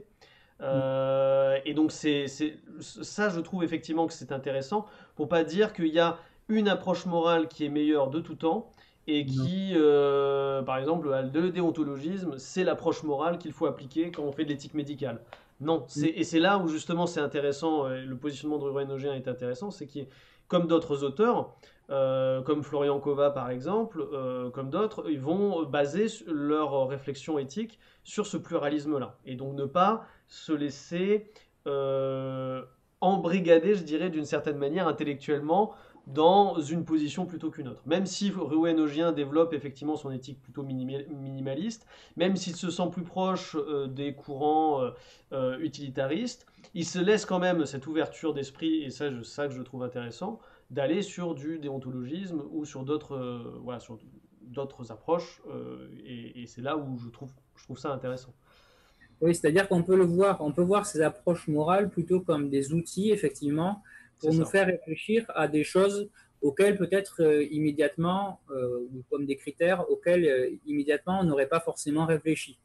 Et donc ça, je trouve effectivement que c'est intéressant pour pas dire qu'il y a une approche morale qui est meilleure de tout temps et Non. qui, par exemple, le déontologisme, c'est l'approche morale qu'il faut appliquer quand on fait de l'éthique médicale. Non, et c'est là où justement c'est intéressant, le positionnement de Ruenogien est intéressant, c'est qu'il, comme d'autres auteurs, comme Florian Kova par exemple, comme d'autres, ils vont baser leur réflexion éthique sur ce pluralisme-là. Et donc ne pas se laisser euh, embrigader, je dirais, d'une certaine manière intellectuellement dans une position plutôt qu'une autre. Même si Ruenogien développe effectivement son éthique plutôt minimaliste, même s'il se sent plus proche des courants utilitaristes, il se laisse quand même cette ouverture d'esprit, et ça que je trouve intéressant, d'aller sur du déontologisme ou sur d'autres voilà, sur d'autres approches, et c'est là où je trouve ça intéressant. Oui, c'est-à-dire qu'on peut le voir, on peut voir ces approches morales plutôt comme des outils, effectivement, C'est pour nous ça. faire réfléchir à des choses auxquelles peut-être immédiatement, ou comme des critères auxquels immédiatement on n'aurait pas forcément réfléchi.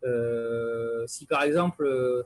Si par exemple,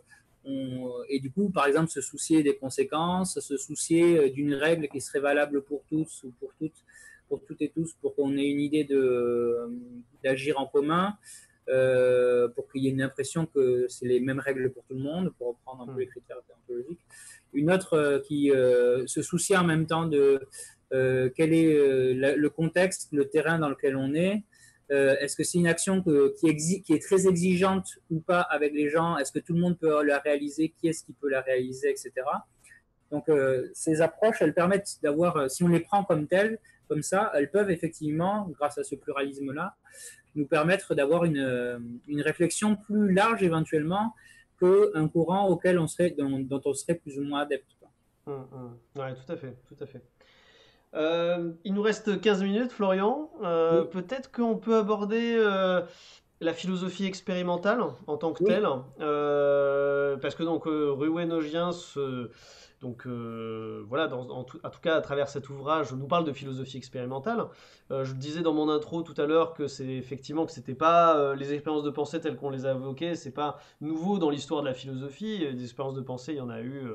et du coup, par exemple, se soucier des conséquences, se soucier d'une règle qui serait valable pour tous ou pour toutes et tous, pour qu'on ait une idée d'agir en commun, pour qu'il y ait une impression que c'est les mêmes règles pour tout le monde, pour reprendre un peu Hmm. les critères déontologiques. Une autre qui se soucie en même temps de quel est le contexte, le terrain dans lequel on est. Est-ce que c'est une action qui est très exigeante ou pas avec les gens? Est-ce que tout le monde peut la réaliser? Qui est-ce qui peut la réaliser, etc. Donc, ces approches, elles permettent d'avoir, si on les prend comme telles, comme ça, elles peuvent effectivement, grâce à ce pluralisme-là, nous permettre d'avoir une réflexion plus large éventuellement qu'un courant auquel dont on serait plus ou moins adepte. Ouais, tout à fait, tout à fait. Il nous reste 15 minutes, Florian. Oui, Peut-être qu'on peut aborder la philosophie expérimentale en tant que oui, telle, parce que donc Ruenogien donc voilà, en tout cas à travers cet ouvrage, nous parle de philosophie expérimentale. Je disais dans mon intro tout à l'heure que c'est effectivement que c'était pas les expériences de pensée telles qu'on les a évoquées, c'est pas nouveau dans l'histoire de la philosophie. Des expériences de pensée, il y en a eu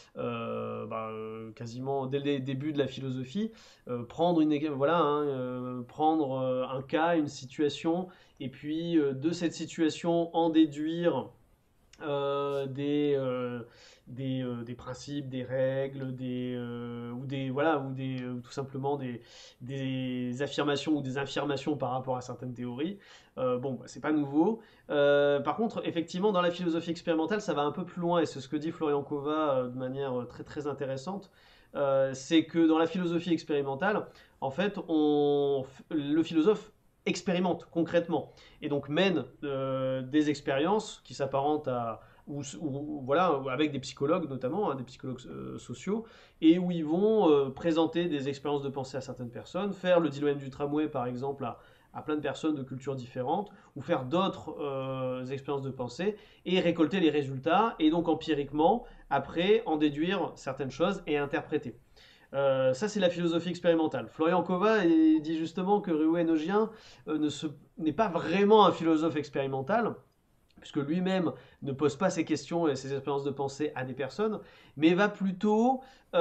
quasiment dès le début de la philosophie. Prendre voilà, hein, prendre un cas, une situation et puis de cette situation en déduire euh, des, euh, des principes, des règles, voilà, ou tout simplement des affirmations ou des affirmations par rapport à certaines théories. Bon, bah, c'est pas nouveau. Par contre, effectivement, dans la philosophie expérimentale, ça va un peu plus loin, et c'est ce que dit Florian Kova de manière très très intéressante. C'est que dans la philosophie expérimentale, en fait, le philosophe expérimente concrètement et donc mène des expériences qui s'apparentent à voilà avec des psychologues notamment, hein, des psychologues sociaux et où ils vont présenter des expériences de pensée à certaines personnes, faire le dilemme du tramway par exemple à plein de personnes de cultures différentes ou faire d'autres expériences de pensée et récolter les résultats et donc empiriquement après en déduire certaines choses et interpréter. Ça, c'est la philosophie expérimentale. Florian Kova il dit justement que Ruenogien n'est pas vraiment un philosophe expérimental, puisque lui-même ne pose pas ses questions et ses expériences de pensée à des personnes, mais va plutôt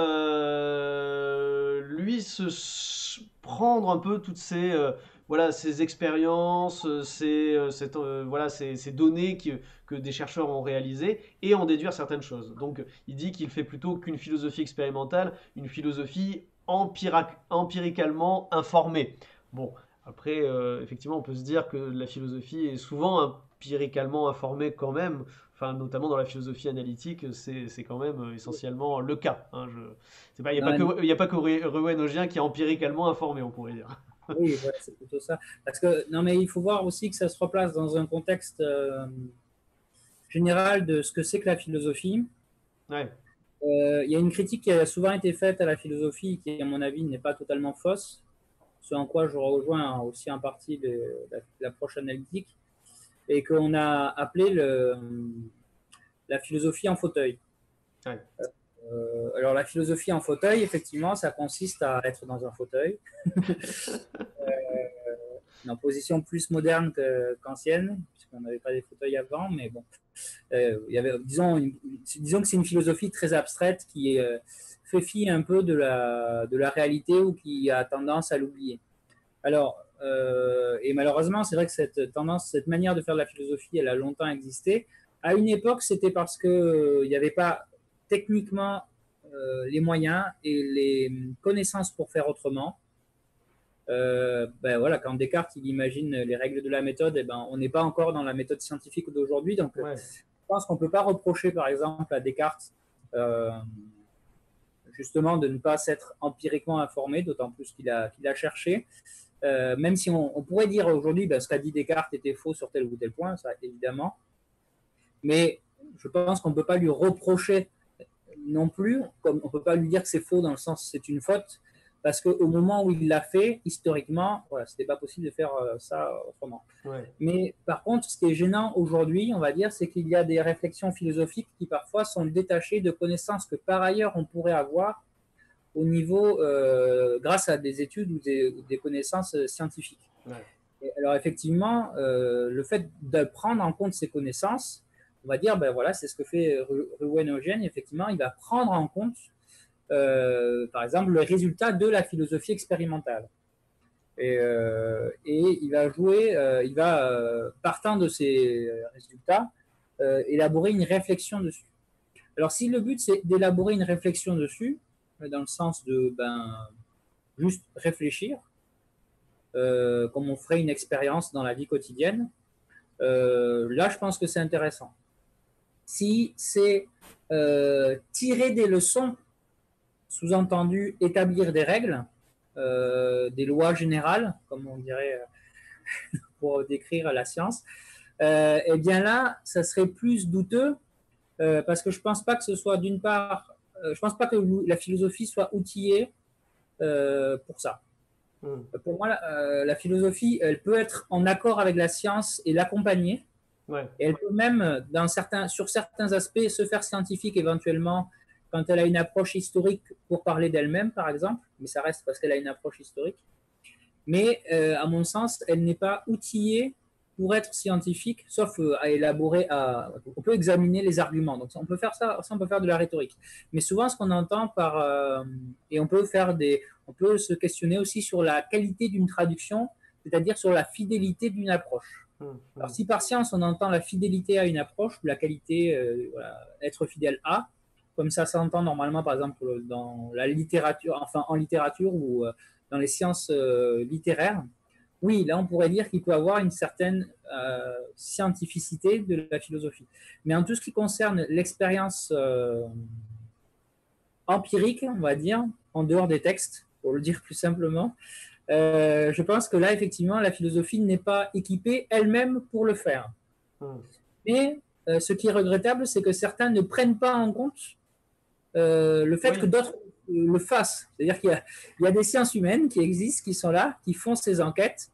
lui prendre un peu toutes ces voilà ces expériences, voilà ces données que des chercheurs ont réalisées et en déduire certaines choses. Donc il dit qu'il fait plutôt qu'une philosophie expérimentale, une philosophie empiricalement informée. Bon, après, effectivement, on peut se dire que la philosophie est souvent empiricalement informée quand même, enfin, notamment dans la philosophie analytique, c'est quand même essentiellement le cas. Hein, il n'y a pas Non, que, y a pas que Ruenogien qui est empiriquement informé, on pourrait dire. oui, voilà, c'est plutôt ça. Parce que, non, mais il faut voir aussi que ça se replace dans un contexte général de ce que c'est que la philosophie. Ouais, Il y a une critique qui a souvent été faite à la philosophie qui, à mon avis, n'est pas totalement fausse, ce en quoi je rejoins aussi en partie l'approche analytique, et qu'on a appelé la philosophie en fauteuil. ouais, Alors, la philosophie en fauteuil, effectivement, ça consiste à être dans un fauteuil, en position plus moderne qu'ancienne, puisqu'on n'avait pas des fauteuils avant, mais bon. Il y avait, disons que c'est une philosophie très abstraite qui fait fi un peu de la réalité ou qui a tendance à l'oublier. Alors, et malheureusement, c'est vrai que cette tendance, cette manière de faire de la philosophie, elle a longtemps existé. À une époque, c'était parce qu'il n'y avait pas techniquement les moyens et les connaissances pour faire autrement. Ben voilà, quand Descartes il imagine les règles de la méthode, eh ben, on n'est pas encore dans la méthode scientifique d'aujourd'hui. Donc, ouais. je pense qu'on ne peut pas reprocher, par exemple, à Descartes, euh, justement, de ne pas s'être empiriquement informé, d'autant plus qu'il a cherché. Même si on pourrait dire aujourd'hui, ben, ce qu'a dit Descartes était faux sur tel ou tel point, ça évidemment. Mais je pense qu'on ne peut pas lui reprocher non plus, comme on ne peut pas lui dire que c'est faux dans le sens c'est une faute, parce qu'au moment où il l'a fait, historiquement, voilà, c'était pas possible de faire ça autrement. Ouais. Mais par contre, ce qui est gênant aujourd'hui, on va dire, c'est qu'il y a des réflexions philosophiques qui parfois sont détachées de connaissances que par ailleurs on pourrait avoir au niveau, grâce à des études ou des connaissances scientifiques. Ouais. Et alors effectivement, le fait de prendre en compte ces connaissances, on va dire, ben voilà, c'est ce que fait Ruwen-Eugène, effectivement, il va prendre en compte, par exemple, le résultat de la philosophie expérimentale. Et il va jouer, partant de ces résultats, élaborer une réflexion dessus. Alors, si le but c'est d'élaborer une réflexion dessus, dans le sens de juste réfléchir, comme on ferait une expérience dans la vie quotidienne, là, je pense que c'est intéressant. Si c'est tirer des leçons, sous-entendu établir des règles, des lois générales, comme on dirait pour décrire la science, eh bien là, ça serait plus douteux parce que je pense pas que ce soit d'une part, je pense pas que la philosophie soit outillée pour ça. Hmm. Pour moi, la philosophie, elle peut être en accord avec la science et l'accompagner. Ouais. Et elle peut même, sur certains aspects, se faire scientifique éventuellement quand elle a une approche historique pour parler d'elle-même, par exemple. Mais ça reste parce qu'elle a une approche historique. Mais à mon sens, elle n'est pas outillée pour être scientifique, sauf à élaborer, on peut examiner les arguments. Donc on peut faire ça, on peut faire de la rhétorique. Mais souvent, ce qu'on entend et on on peut se questionner aussi sur la qualité d'une traduction, c'est-à-dire sur la fidélité d'une approche. Hmm. Alors Hmm. si par science on entend la fidélité à une approche ou la qualité, voilà, être fidèle à, comme ça s'entend normalement par exemple dans la littérature, enfin en littérature ou dans les sciences littéraires, oui, là on pourrait dire qu'il peut avoir une certaine scientificité de la philosophie. Mais en tout ce qui concerne l'expérience empirique, on va dire, en dehors des textes, pour le dire plus simplement, je pense que là, effectivement, la philosophie n'est pas équipée elle-même pour le faire. Hmm. Mais ce qui est regrettable, c'est que certains ne prennent pas en compte le fait que Oui. d'autres le fassent. C'est-à-dire qu'il y a des sciences humaines qui existent, qui sont là, qui font ces enquêtes,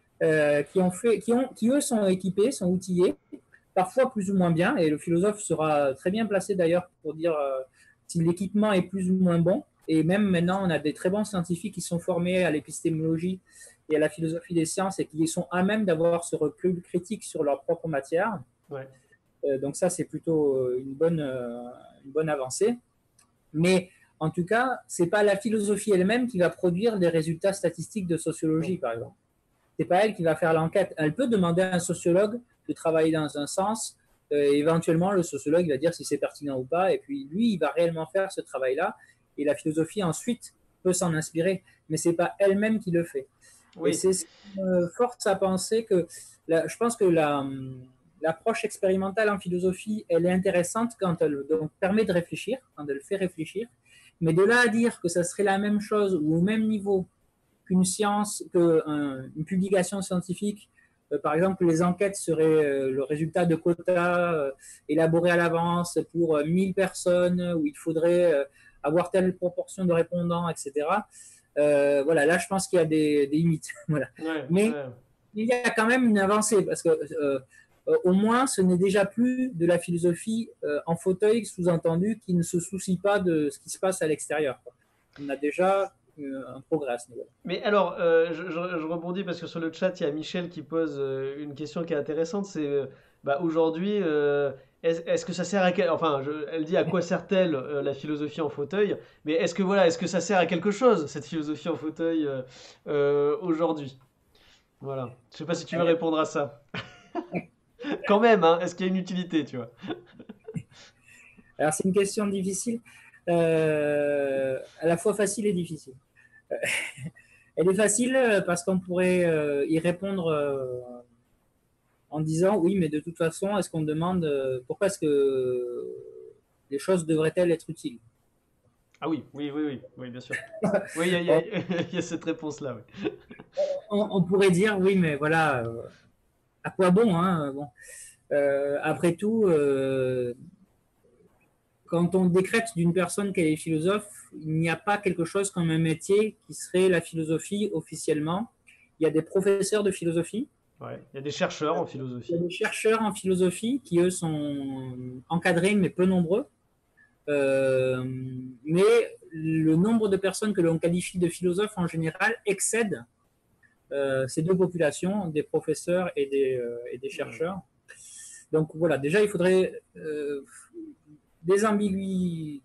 qui eux sont équipés, sont outillés, parfois plus ou moins bien, et le philosophe sera très bien placé d'ailleurs pour dire si l'équipement est plus ou moins bon. Et même maintenant, on a des très bons scientifiques qui sont formés à l'épistémologie et à la philosophie des sciences et qui sont à même d'avoir ce recul critique sur leur propre matière. Ouais. Donc ça, c'est plutôt une bonne avancée. Mais en tout cas, c'est pas la philosophie elle-même qui va produire des résultats statistiques de sociologie, Non. par exemple. C'est pas elle qui va faire l'enquête. Elle peut demander à un sociologue de travailler dans un sens. Éventuellement, le sociologue va dire si c'est pertinent ou pas. Et puis lui, il va réellement faire ce travail-là. Et la philosophie ensuite peut s'en inspirer, mais c'est pas elle-même qui le fait. Et Oui. c'est ce qui me force à penser que je pense que l'approche expérimentale en philosophie, elle est intéressante quand elle donc, permet de réfléchir, quand elle fait réfléchir. Mais de là à dire que ça serait la même chose ou au même niveau qu'une science, qu'une publication scientifique, par exemple, les enquêtes seraient le résultat de quotas élaborés à l'avance pour 1000 personnes, où il faudrait avoir telle proportion de répondants, etc. Voilà, là, je pense qu'il y a des limites. Voilà. Ouais, Mais ouais. il y a quand même une avancée, parce que au moins, ce n'est déjà plus de la philosophie en fauteuil, sous-entendu, qui ne se soucie pas de ce qui se passe à l'extérieur. On a déjà un progrès à ce niveau-là. Mais alors, je rebondis parce que sur le chat, il y a Michel qui pose une question qui est intéressante. C'est bah, aujourd'hui, est-ce que ça sert à quel... Enfin, elle dit à quoi sert-elle la philosophie en fauteuil? Mais est-ce que voilà, est-ce que ça sert à quelque chose cette philosophie en fauteuil aujourd'hui? Voilà. Je sais pas si tu veux répondre à ça. Quand même, hein, est-ce qu'il y a une utilité, tu vois? Alors, c'est une question difficile, à la fois facile et difficile. Elle est facile parce qu'on pourrait y répondre en disant oui, mais de toute façon, est-ce qu'on demande pourquoi est-ce que les choses devraient-elles être utiles? Ah oui, oui, oui, oui, oui, bien sûr. Oui, on, il y a cette réponse-là, oui. on pourrait dire oui, mais voilà, à quoi bon, hein, bon. Après tout, quand on décrète d'une personne qu'elle est philosophe, il n'y a pas quelque chose comme un métier qui serait la philosophie officiellement. Il y a des professeurs de philosophie, Ouais. Il y a des chercheurs en il y a philosophie. des chercheurs en philosophie qui, eux, sont encadrés mais peu nombreux. Euh, mais le nombre de personnes que l'on qualifie de philosophes en général excède ces deux populations, des professeurs et des Ouais. chercheurs. Donc voilà, déjà, il faudrait désambiguiser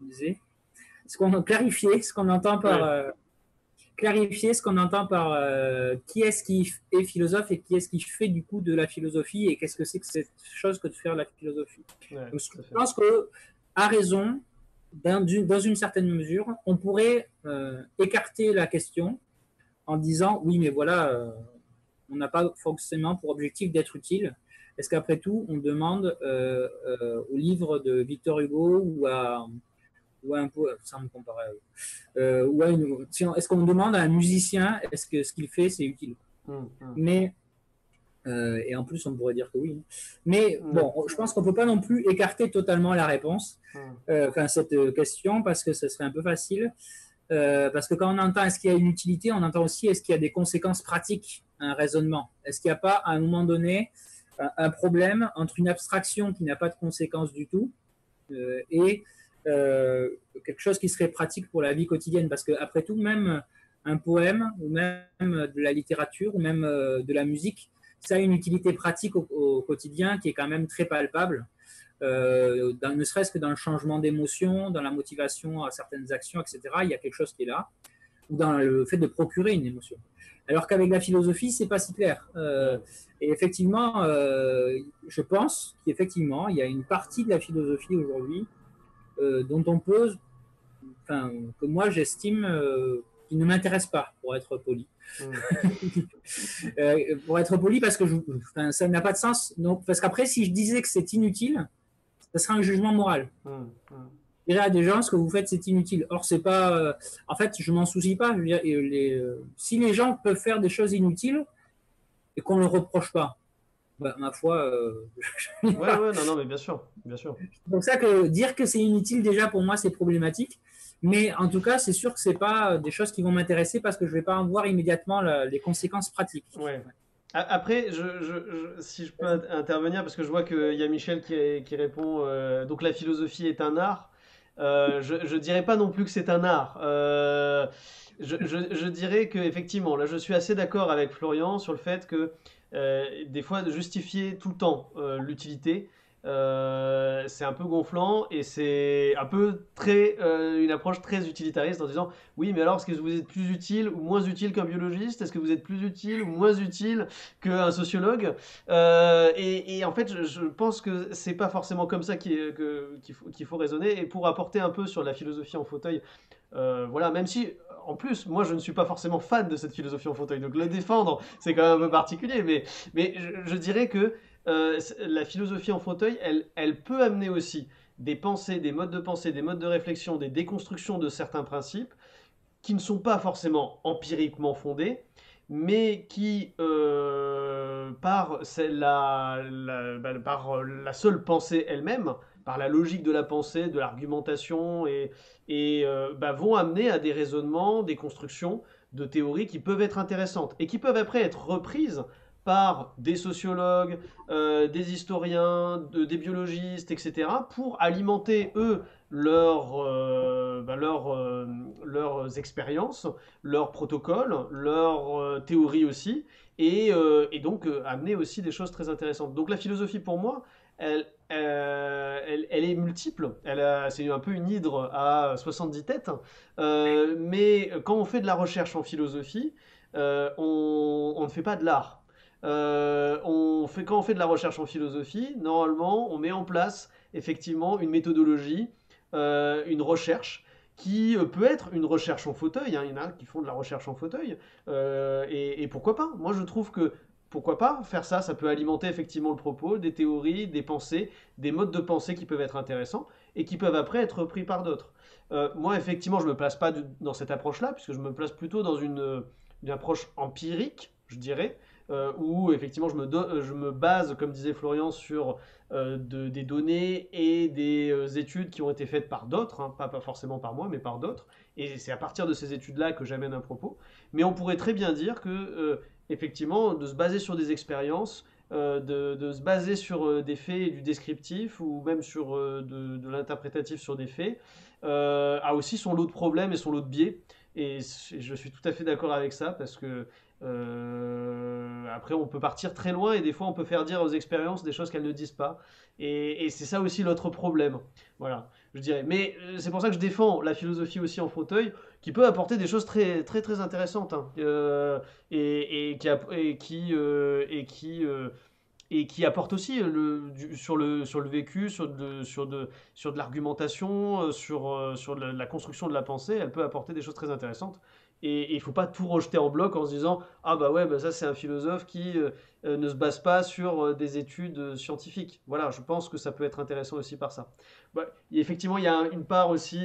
ce qu'on clarifier ce qu'on entend par Ouais. clarifier ce qu'on entend par qui est-ce qui est philosophe et qui est-ce qui fait du coup de la philosophie et qu'est-ce que c'est que cette chose que de faire la philosophie. Ouais, Donc, je tout à fait. pense que à raison, dans une certaine mesure, on pourrait écarter la question en disant oui, mais voilà, on n'a pas forcément pour objectif d'être utile. Est-ce qu'après tout, on demande au livre de Victor Hugo ou à un poète, sans me comparer à eux, est-ce qu'on demande à un musicien est-ce que ce qu'il fait c'est utile? Hum, hum. Mais et en plus on pourrait dire que oui. Mais Ouais. bon, je pense qu'on peut pas non plus écarter totalement la réponse, Hum. enfin cette question parce que ce serait un peu facile. Parce que quand on entend est-ce qu'il y a une utilité, on entend aussi est-ce qu'il y a des conséquences pratiques, un raisonnement. Est-ce qu'il n'y a pas à un moment donné un problème entre une abstraction qui n'a pas de conséquences du tout et quelque chose qui serait pratique pour la vie quotidienne. Parce qu'après tout, même un poème, ou même de la littérature, ou même de la musique, ça a une utilité pratique au quotidien qui est quand même très palpable, ne serait-ce que dans le changement d'émotion, dans la motivation à certaines actions, etc. Il y a quelque chose qui est là, ou dans le fait de procurer une émotion. Alors qu'avec la philosophie, c'est pas si clair. Ouais. Et effectivement, je pense qu'effectivement, il y a une partie de la philosophie aujourd'hui dont on peut, enfin, que moi j'estime qui ne m'intéresse pas, pour être poli. Hum. Pour être poli, parce que enfin, ça n'a pas de sens. Donc, parce qu'après, si je disais que c'est inutile, ça serait un jugement moral. Hum, hum. Je dirais à des gens, ce que vous faites, c'est inutile. Or, c'est pas. En fait, je m'en soucie pas. Je veux dire, si les gens peuvent faire des choses inutiles et qu'on ne le reproche pas, bah, ma foi, Ouais, ouais, non, non, mais bien sûr, bien sûr. c'est pour ça que dire que c'est inutile, déjà, pour moi, c'est problématique. Mais en tout cas, c'est sûr que c'est pas des choses qui vont m'intéresser parce que je vais pas en voir immédiatement les conséquences pratiques. Ouais. Après, si je peux intervenir, parce que je vois qu'il y a Michel qui répond, donc la philosophie est un art. Je dirais pas non plus que c'est un art. Je dirais que effectivement, là, je suis assez d'accord avec Florian sur le fait que des fois, de justifier tout le temps l'utilité, c'est un peu gonflant et c'est un peu une approche très utilitariste en disant oui, mais alors est-ce que vous êtes plus utile ou moins utile qu'un biologiste? Est-ce que vous êtes plus utile ou moins utile qu'un sociologue? Et en fait, je pense que c'est pas forcément comme ça qu'il faut raisonner. Et pour apporter un peu sur la philosophie en fauteuil, voilà, même si en plus, moi je ne suis pas forcément fan de cette philosophie en fauteuil, donc le défendre, c'est quand même un peu particulier, mais je dirais que la philosophie en fauteuil, elle peut amener aussi des pensées, des modes de pensée, des modes de réflexion, des déconstructions de certains principes qui ne sont pas forcément empiriquement fondés, mais qui, par la seule pensée elle-même, par la logique de la pensée, de l'argumentation, vont amener à des raisonnements, des constructions de théories qui peuvent être intéressantes et qui peuvent après être reprises par des sociologues, des historiens, des biologistes, etc., pour alimenter, eux, leurs expériences, leurs protocoles, leurs théories aussi, et donc amener aussi des choses très intéressantes. Donc la philosophie pour moi, elle est multiple, c'est un peu une hydre à 70 têtes, mais quand on fait de la recherche en philosophie, on ne fait pas de l'art. Quand on fait de la recherche en philosophie, normalement, on met en place effectivement une méthodologie, une recherche qui peut être une recherche en fauteuil, hein. Il y en a qui font de la recherche en fauteuil, et pourquoi pas? Moi, je trouve que pourquoi pas faire ça? Ça peut alimenter effectivement le propos, des théories, des pensées, des modes de pensée qui peuvent être intéressants et qui peuvent après être repris par d'autres. Moi, effectivement, je me place pas dans cette approche-là, puisque je me place plutôt dans une approche empirique, je dirais, où effectivement je me base, comme disait Florian, sur des données et des études qui ont été faites par d'autres, hein, pas forcément par moi, mais par d'autres. Et c'est à partir de ces études-là que j'amène un propos. Mais on pourrait très bien dire que, effectivement, de se baser sur des expériences, de se baser sur des faits et du descriptif, ou même sur de l'interprétatif sur des faits, a aussi son lot de problèmes et son lot de biais. Et je suis tout à fait d'accord avec ça, parce que après, on peut partir très loin et des fois, on peut faire dire aux expériences des choses qu'elles ne disent pas. Et c'est ça aussi l'autre problème. Voilà, je dirais. Mais c'est pour ça que je défends la philosophie aussi en fauteuil, qui peut apporter des choses très, très, très intéressantes, hein. Et qui, app- et qui apporte aussi sur le vécu, sur de l'argumentation, sur la construction de la pensée. Elle peut apporter des choses très intéressantes. Et il ne faut pas tout rejeter en bloc en se disant ah bah ouais, bah ça c'est un philosophe qui ne se base pas sur des études scientifiques. Voilà, je pense que ça peut être intéressant aussi par ça. Bah, effectivement, il y a une part aussi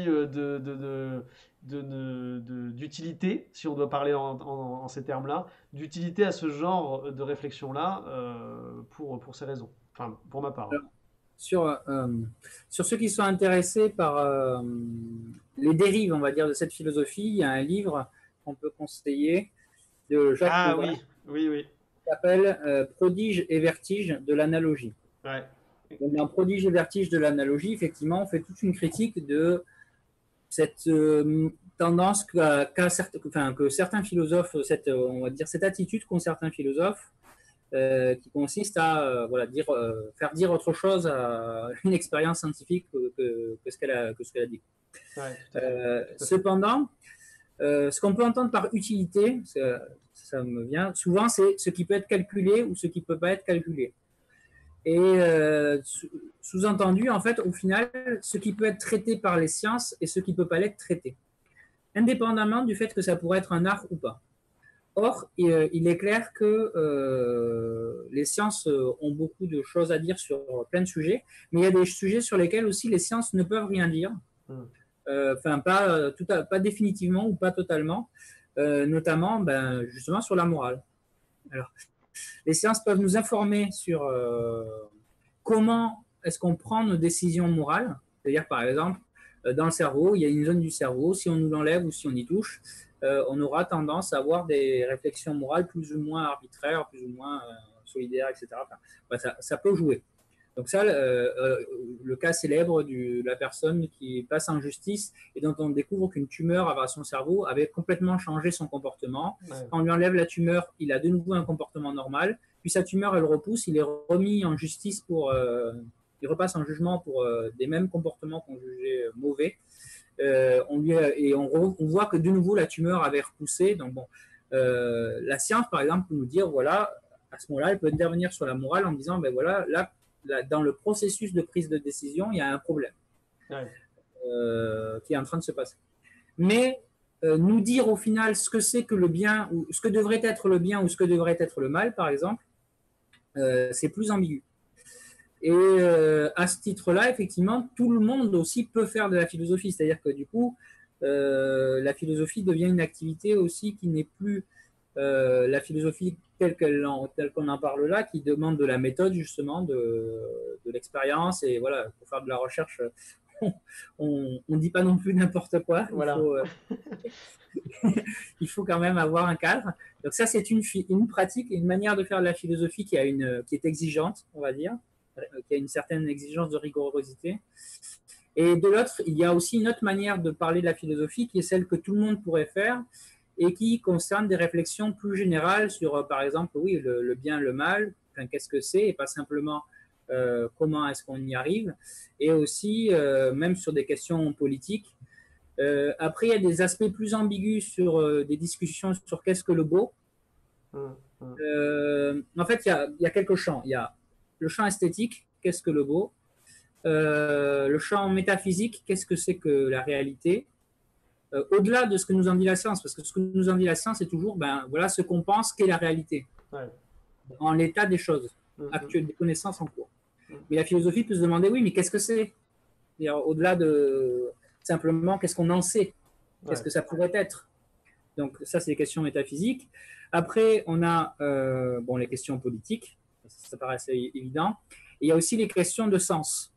d'utilité, si on doit parler en ces termes-là, d'utilité à ce genre de réflexion-là, pour ces raisons. Enfin, pour ma part, hein. Alors, sur, sur ceux qui sont intéressés par les dérives, on va dire, de cette philosophie, il y a un livre qu'on peut conseiller de Jacques Ah Prouvaire oui, oui, oui. qui s'appelle Prodige et vertige de l'analogie. Ouais. Donc, dans Prodige et vertige de l'analogie, effectivement, on fait toute une critique de cette tendance que certains philosophes, on va dire cette attitude qu'ont certains philosophes, qui consiste à faire dire autre chose à une expérience scientifique que ce qu'elle a dit. Ouais, tout à fait. Tout à fait. Cependant, ce qu'on peut entendre par utilité, ça me vient, souvent c'est ce qui peut être calculé ou ce qui ne peut pas être calculé. Et sous-entendu, en fait, au final, ce qui peut être traité par les sciences et ce qui ne peut pas l'être traité, indépendamment du fait que ça pourrait être un art ou pas. Or, il est clair que les sciences ont beaucoup de choses à dire sur plein de sujets, mais il y a des sujets sur lesquels aussi les sciences ne peuvent rien dire. Enfin, pas définitivement ou pas totalement, notamment justement sur la morale. Alors, les sciences peuvent nous informer sur comment est-ce qu'on prend nos décisions morales. C'est-à-dire, par exemple, dans le cerveau, il y a une zone du cerveau, si on nous l'enlève ou si on y touche, on aura tendance à avoir des réflexions morales plus ou moins arbitraires, plus ou moins solidaires, etc. Enfin, ça peut jouer. Donc ça, le cas célèbre de la personne qui passe en justice et dont on découvre qu'une tumeur à son cerveau avait complètement changé son comportement. Ouais. Quand on lui enlève la tumeur, il a de nouveau un comportement normal, puis sa tumeur, elle repousse, il est remis en justice il repasse en jugement pour des mêmes comportements qu'on jugeait mauvais. On voit que de nouveau la tumeur avait repoussé. Donc bon, la science, par exemple, peut nous dire, voilà, à ce moment-là, elle peut intervenir sur la morale en disant, ben voilà, là, dans le processus de prise de décision, il y a un problème Ouais. qui est en train de se passer. Mais nous dire au final ce que c'est que le bien, ou ce que devrait être le bien ou ce que devrait être le mal, par exemple, c'est plus ambigu. Et à ce titre-là, effectivement, tout le monde aussi peut faire de la philosophie. C'est-à-dire que du coup, la philosophie devient une activité aussi qui n'est plus la philosophie telle qu'on en parle là, qui demande de la méthode, justement, de l'expérience. Et voilà, pour faire de la recherche, on ne dit pas non plus n'importe quoi. Voilà. Il faut quand même avoir un cadre. Donc ça, c'est une pratique, une manière de faire de la philosophie qui est exigeante, on va dire, qui a une certaine exigence de rigorosité. Et de l'autre, il y a aussi une autre manière de parler de la philosophie qui est celle que tout le monde pourrait faire et qui concerne des réflexions plus générales sur, par exemple, oui, le bien, le mal, enfin, qu'est-ce que c'est, et pas simplement comment est-ce qu'on y arrive, et aussi même sur des questions politiques. Après, il y a des aspects plus ambigus sur des discussions sur qu'est-ce que le beau. En fait, il y a quelques champs. Il y a le champ esthétique, qu'est-ce que le beau, le champ métaphysique, qu'est-ce que c'est que la réalité, au-delà de ce que nous en dit la science, parce que ce que nous en dit la science, c'est toujours voilà ce qu'on pense qu'est la réalité, en l'état des choses actuelles, des connaissances en cours. Mais la philosophie peut se demander, oui, mais qu'est-ce que c'est? Au-delà de simplement, qu'est-ce qu'on en sait? Qu'est-ce que ça pourrait être? Donc ça, c'est les questions métaphysiques. Après, on a les questions politiques, ça paraît assez évident. Et il y a aussi les questions de sens.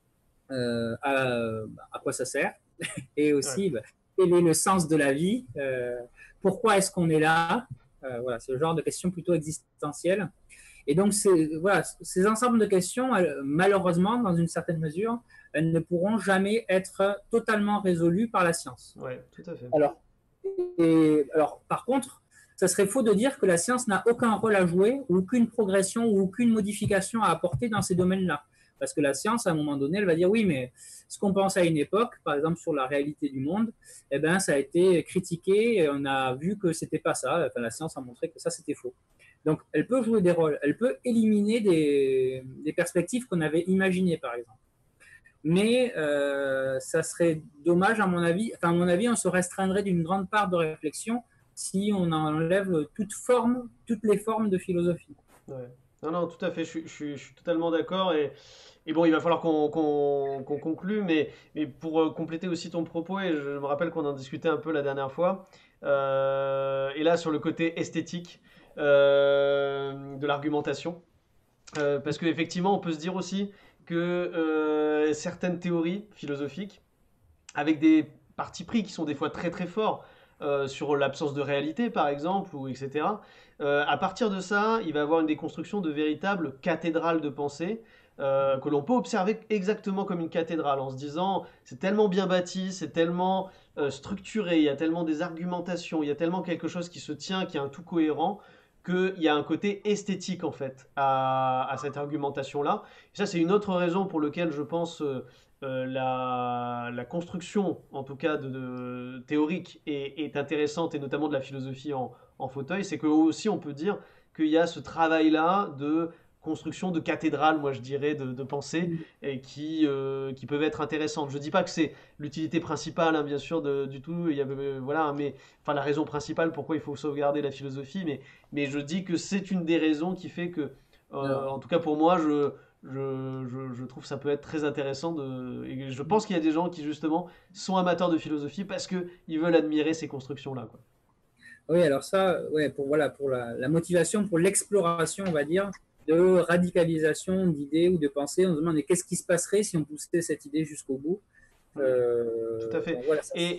À quoi ça sert? Et aussi, quel est le sens de la vie? Pourquoi est-ce qu'on est là? Voilà, c'est le genre de questions plutôt existentielles. Et donc, ces ensembles de questions, malheureusement, dans une certaine mesure, elles ne pourront jamais être totalement résolues par la science. Oui, tout à fait. Alors, par contre, ça serait faux de dire que la science n'a aucun rôle à jouer, ou aucune progression, ou aucune modification à apporter dans ces domaines-là. Parce que la science, à un moment donné, elle va dire, oui, mais ce qu'on pense à une époque, par exemple sur la réalité du monde, eh ben, ça a été critiqué, et on a vu que c'était pas ça. Enfin, la science a montré que ça, c'était faux. Donc, elle peut jouer des rôles, elle peut éliminer des perspectives qu'on avait imaginées, par exemple. Mais ça serait dommage, à mon avis. Enfin, à mon avis, on se restreindrait d'une grande part de réflexion si on enlève toutes les formes de philosophie. Ouais. Non, tout à fait, je suis totalement d'accord. Et bon, il va falloir qu'on conclue, mais pour compléter aussi ton propos, et je me rappelle qu'on en discutait un peu la dernière fois, et là sur le côté esthétique de l'argumentation, parce qu'effectivement, on peut se dire aussi que certaines théories philosophiques, avec des partis pris qui sont des fois très très forts, sur l'absence de réalité par exemple, ou etc. À partir de ça, il va y avoir une déconstruction de véritables cathédrales de pensée que l'on peut observer exactement comme une cathédrale en se disant c'est tellement bien bâti, c'est tellement structuré, il y a tellement des argumentations, il y a tellement quelque chose qui se tient, qui est un tout cohérent, qu'il y a un côté esthétique en fait à cette argumentation-là. Et ça, c'est une autre raison pour laquelle je pense la construction, en tout cas théorique, est intéressante, et notamment de la philosophie en fauteuil. C'est que aussi on peut dire qu'il y a ce travail-là de construction de cathédrales, moi je dirais, de pensée, et qui peuvent être intéressantes. Je ne dis pas que c'est l'utilité principale, hein, bien sûr, du tout. Il y avait, voilà, hein, mais enfin la raison principale pourquoi il faut sauvegarder la philosophie, mais je dis que c'est une des raisons qui fait que, en tout cas pour moi, je trouve que ça peut être très intéressant et je pense qu'il y a des gens qui justement sont amateurs de philosophie parce qu'ils veulent admirer ces constructions-là, quoi. Oui, alors ça, ouais, pour la motivation, pour l'exploration, on va dire, de radicalisation d'idées ou de pensées, on se demande qu'est-ce qui se passerait si on poussait cette idée jusqu'au bout. Tout à fait. Voilà,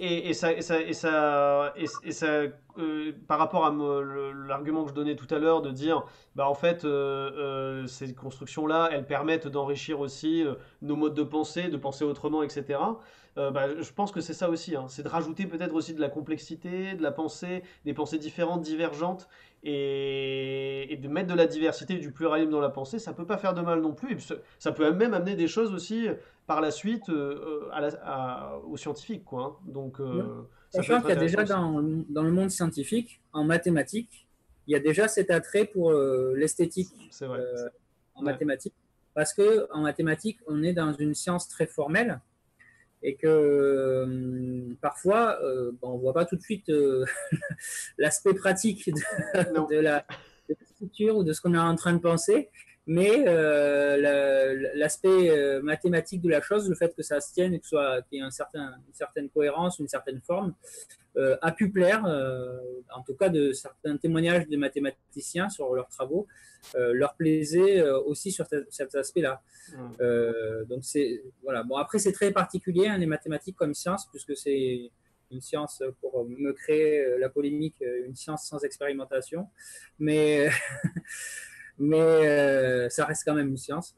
Par rapport à l'argument que je donnais tout à l'heure de dire, bah en fait, ces constructions-là, elles permettent d'enrichir aussi nos modes de penser autrement, etc. je pense que c'est ça aussi, hein. C'est de rajouter peut-être aussi de la complexité, de la pensée, des pensées différentes, divergentes, et de mettre de la diversité, du pluralisme dans la pensée, ça peut pas faire de mal non plus. Et puis ça peut même amener des choses aussi par la suite aux scientifiques, quoi, hein. Donc ça peut Sachant être qu'il y a intéressant déjà aussi. dans le monde scientifique, en mathématiques, il y a déjà cet attrait pour l'esthétique C'est vrai. euh, en Ouais. mathématiques. Parce que en mathématiques, on est dans une science très formelle et que parfois, on ne voit pas tout de suite l'aspect pratique Non. de la structure ou de ce qu'on est en train de penser, mais l'aspect mathématique de la chose, le fait que ça se tienne et qu'il y ait une certaine cohérence, une certaine forme, a pu plaire, en tout cas de certains témoignages des mathématiciens sur leurs travaux, leur plaisait aussi sur cet aspect-là. Mm. Donc c'est voilà. Bon après c'est très particulier hein, les mathématiques comme science puisque c'est une science pour me créer la polémique, une science sans expérimentation, mais ça reste quand même une science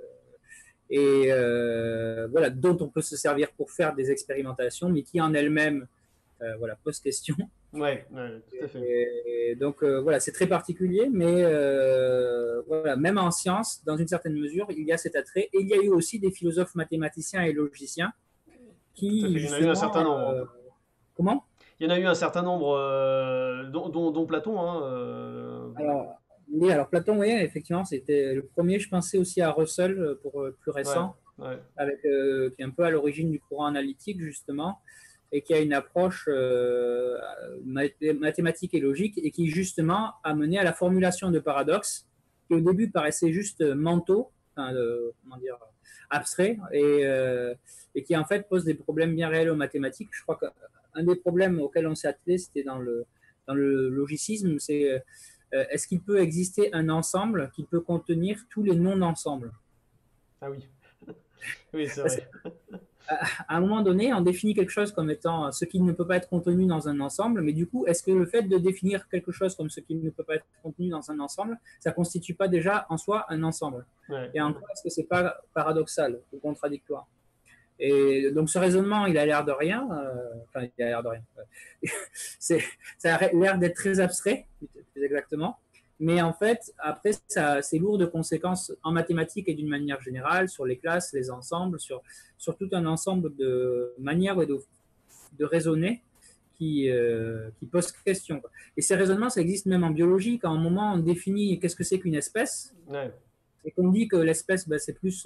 et voilà dont on peut se servir pour faire des expérimentations, mais qui en elle-même voilà pose question. Ouais, ouais, tout à fait. Et donc voilà, c'est très particulier, mais voilà, même en sciences, dans une certaine mesure, il y a cet attrait. Et il y a eu aussi des philosophes mathématiciens et logiciens Tout à fait. qui, Il y en a eu un certain justement, nombre. comment? Il y en a eu un certain nombre, dont Platon, hein, Alors, oui, alors Platon, oui, effectivement, c'était le premier. Je pensais aussi à Russell pour plus ouais, récent, ouais, qui est un peu à l'origine du courant analytique, justement, et qui a une approche mathématique et logique, et qui, justement, a mené à la formulation de paradoxes qui, au début, paraissaient juste mentaux, enfin, comment dire, abstraits, et qui, en fait, posent des problèmes bien réels aux mathématiques. Je crois qu'un des problèmes auxquels on s'est attelé, c'était dans le logicisme, c'est est-ce qu'il peut exister un ensemble qui peut contenir tous les non-ensembles? ah oui, oui, c'est Parce vrai. qu'à un moment donné, on définit quelque chose comme étant ce qui ne peut pas être contenu dans un ensemble, mais du coup, est-ce que le fait de définir quelque chose comme ce qui ne peut pas être contenu dans un ensemble, ça ne constitue pas déjà en soi un ensemble? Ouais, Et en ouais. quoi est-ce que c'est pas paradoxal ou contradictoire? Et donc ce raisonnement, il a l'air de rien, enfin il a l'air de rien. c'est, ça a l'air d'être très abstrait, plus exactement. Mais en fait, après, c'est lourd de conséquences en mathématiques et d'une manière générale sur les classes, les ensembles, sur tout un ensemble de manières de raisonner qui posent question. Et ces raisonnements, ça existe même en biologie. Quand à un moment, on définit qu'est-ce que c'est qu'une espèce, Ouais. et qu'on dit que l'espèce, ben, c'est plus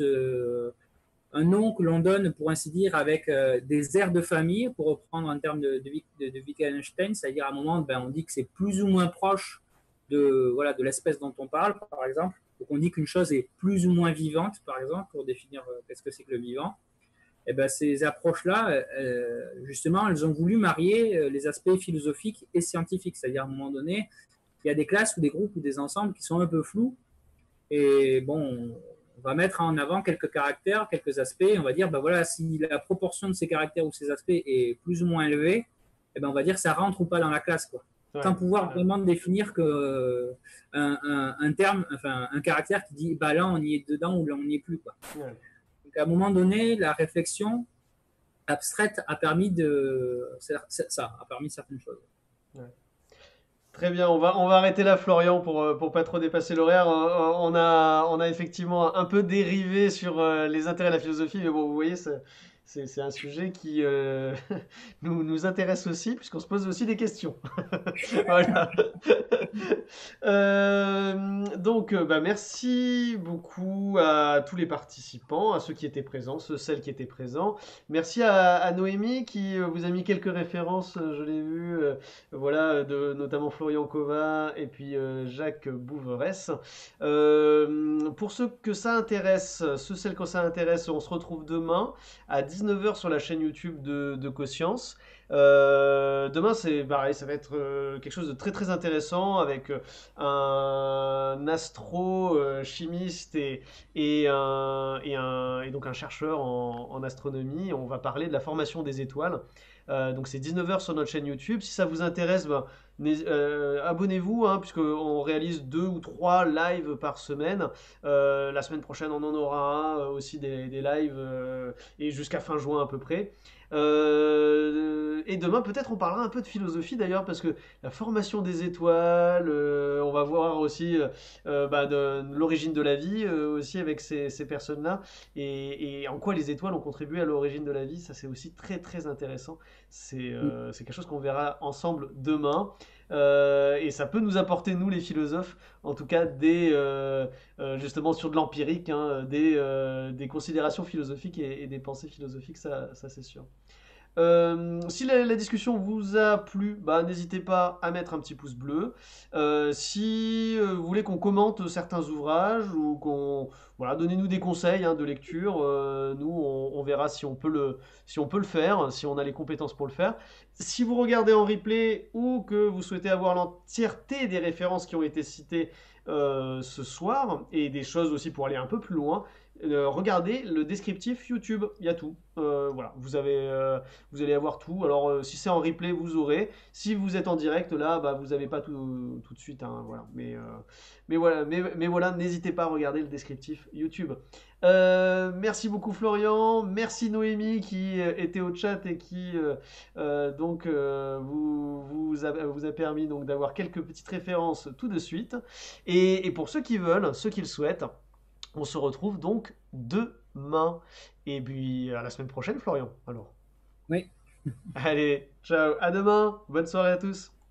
un nom que l'on donne, pour ainsi dire, avec des aires de famille, pour reprendre en termes de Wittgenstein, c'est-à-dire à un moment, ben, on dit que c'est plus ou moins proche voilà, de l'espèce dont on parle, par exemple. Donc on dit qu'une chose est plus ou moins vivante, par exemple, pour définir qu'est-ce que c'est que le vivant. Et ben, ces approches-là, justement, elles ont voulu marier les aspects philosophiques et scientifiques. C'est-à-dire, à un moment donné, il y a des classes ou des groupes ou des ensembles qui sont un peu flous. Et bon, on va mettre en avant quelques caractères, quelques aspects. On va dire, ben voilà, si la proportion de ces caractères ou ces aspects est plus ou moins élevée, eh ben on va dire ça rentre ou pas dans la classe, quoi. Sans Ouais, pouvoir ouais, vraiment définir que un terme, enfin un caractère qui dit, bah là on y est dedans ou là on n'y est plus, quoi. ouais. Donc à un moment donné, la réflexion abstraite a permis ça a permis certaines choses. Ouais. Très bien, on va arrêter là, Florian, pour pas trop dépasser l'horaire. On a effectivement un peu dérivé sur les intérêts de la philosophie, mais bon, vous voyez, c'est un sujet qui nous intéresse aussi, puisqu'on se pose aussi des questions. Voilà. Donc, bah, merci beaucoup à tous les participants, à ceux qui étaient présents, celles qui étaient présents. Merci à Noémie qui vous a mis quelques références, je l'ai vu, voilà, notamment Florian Cova et puis Jacques Bouveresse. Pour ceux que ça intéresse, celles que ça intéresse, on se retrouve demain à 19 heures sur la chaîne YouTube de Coscience. Demain, c'est pareil, ça va être quelque chose de très très intéressant avec un astro-chimiste et donc un chercheur en astronomie. On va parler de la formation des étoiles. Donc c'est 19 heures sur notre chaîne YouTube. Si ça vous intéresse, ben, Abonnez-vous, hein, puisqu'on réalise 2 ou 3 lives par semaine. La semaine prochaine, on en aura un, aussi des lives, et jusqu'à fin juin à peu près. Et demain, peut-être, on parlera un peu de philosophie d'ailleurs, parce que la formation des étoiles, on va voir aussi de l'origine de la vie, aussi avec ces personnes-là, et en quoi les étoiles ont contribué à l'origine de la vie. Ça, c'est aussi très très intéressant. C'est quelque chose qu'on verra ensemble demain. Et ça peut nous apporter, nous les philosophes, en tout cas justement sur de l'empirique, hein, des considérations philosophiques et des pensées philosophiques, ça c'est sûr. Si la discussion vous a plu, bah, n'hésitez pas à mettre un petit pouce bleu. Si vous voulez qu'on commente certains ouvrages ou voilà, donnez-nous des conseils, hein, de lecture. Nous, on verra si on peut le faire, si on a les compétences pour le faire. Si vous regardez en replay ou que vous souhaitez avoir l'entièreté des références qui ont été citées ce soir et des choses aussi pour aller un peu plus loin, regardez le descriptif YouTube, il y a tout. Voilà, vous allez avoir tout. Alors, si c'est en replay, vous aurez. Si vous êtes en direct, là, bah, vous n'avez pas tout de suite, hein, voilà. Mais voilà, n'hésitez pas à regarder le descriptif YouTube. Merci beaucoup Florian, merci Noémie qui était au chat et qui vous a permis donc d'avoir quelques petites références tout de suite. Et pour ceux qui veulent, ceux qui le souhaitent, on se retrouve donc demain. Et puis à la semaine prochaine, Florian. Alors, Oui. allez, ciao, à demain, bonne soirée à tous.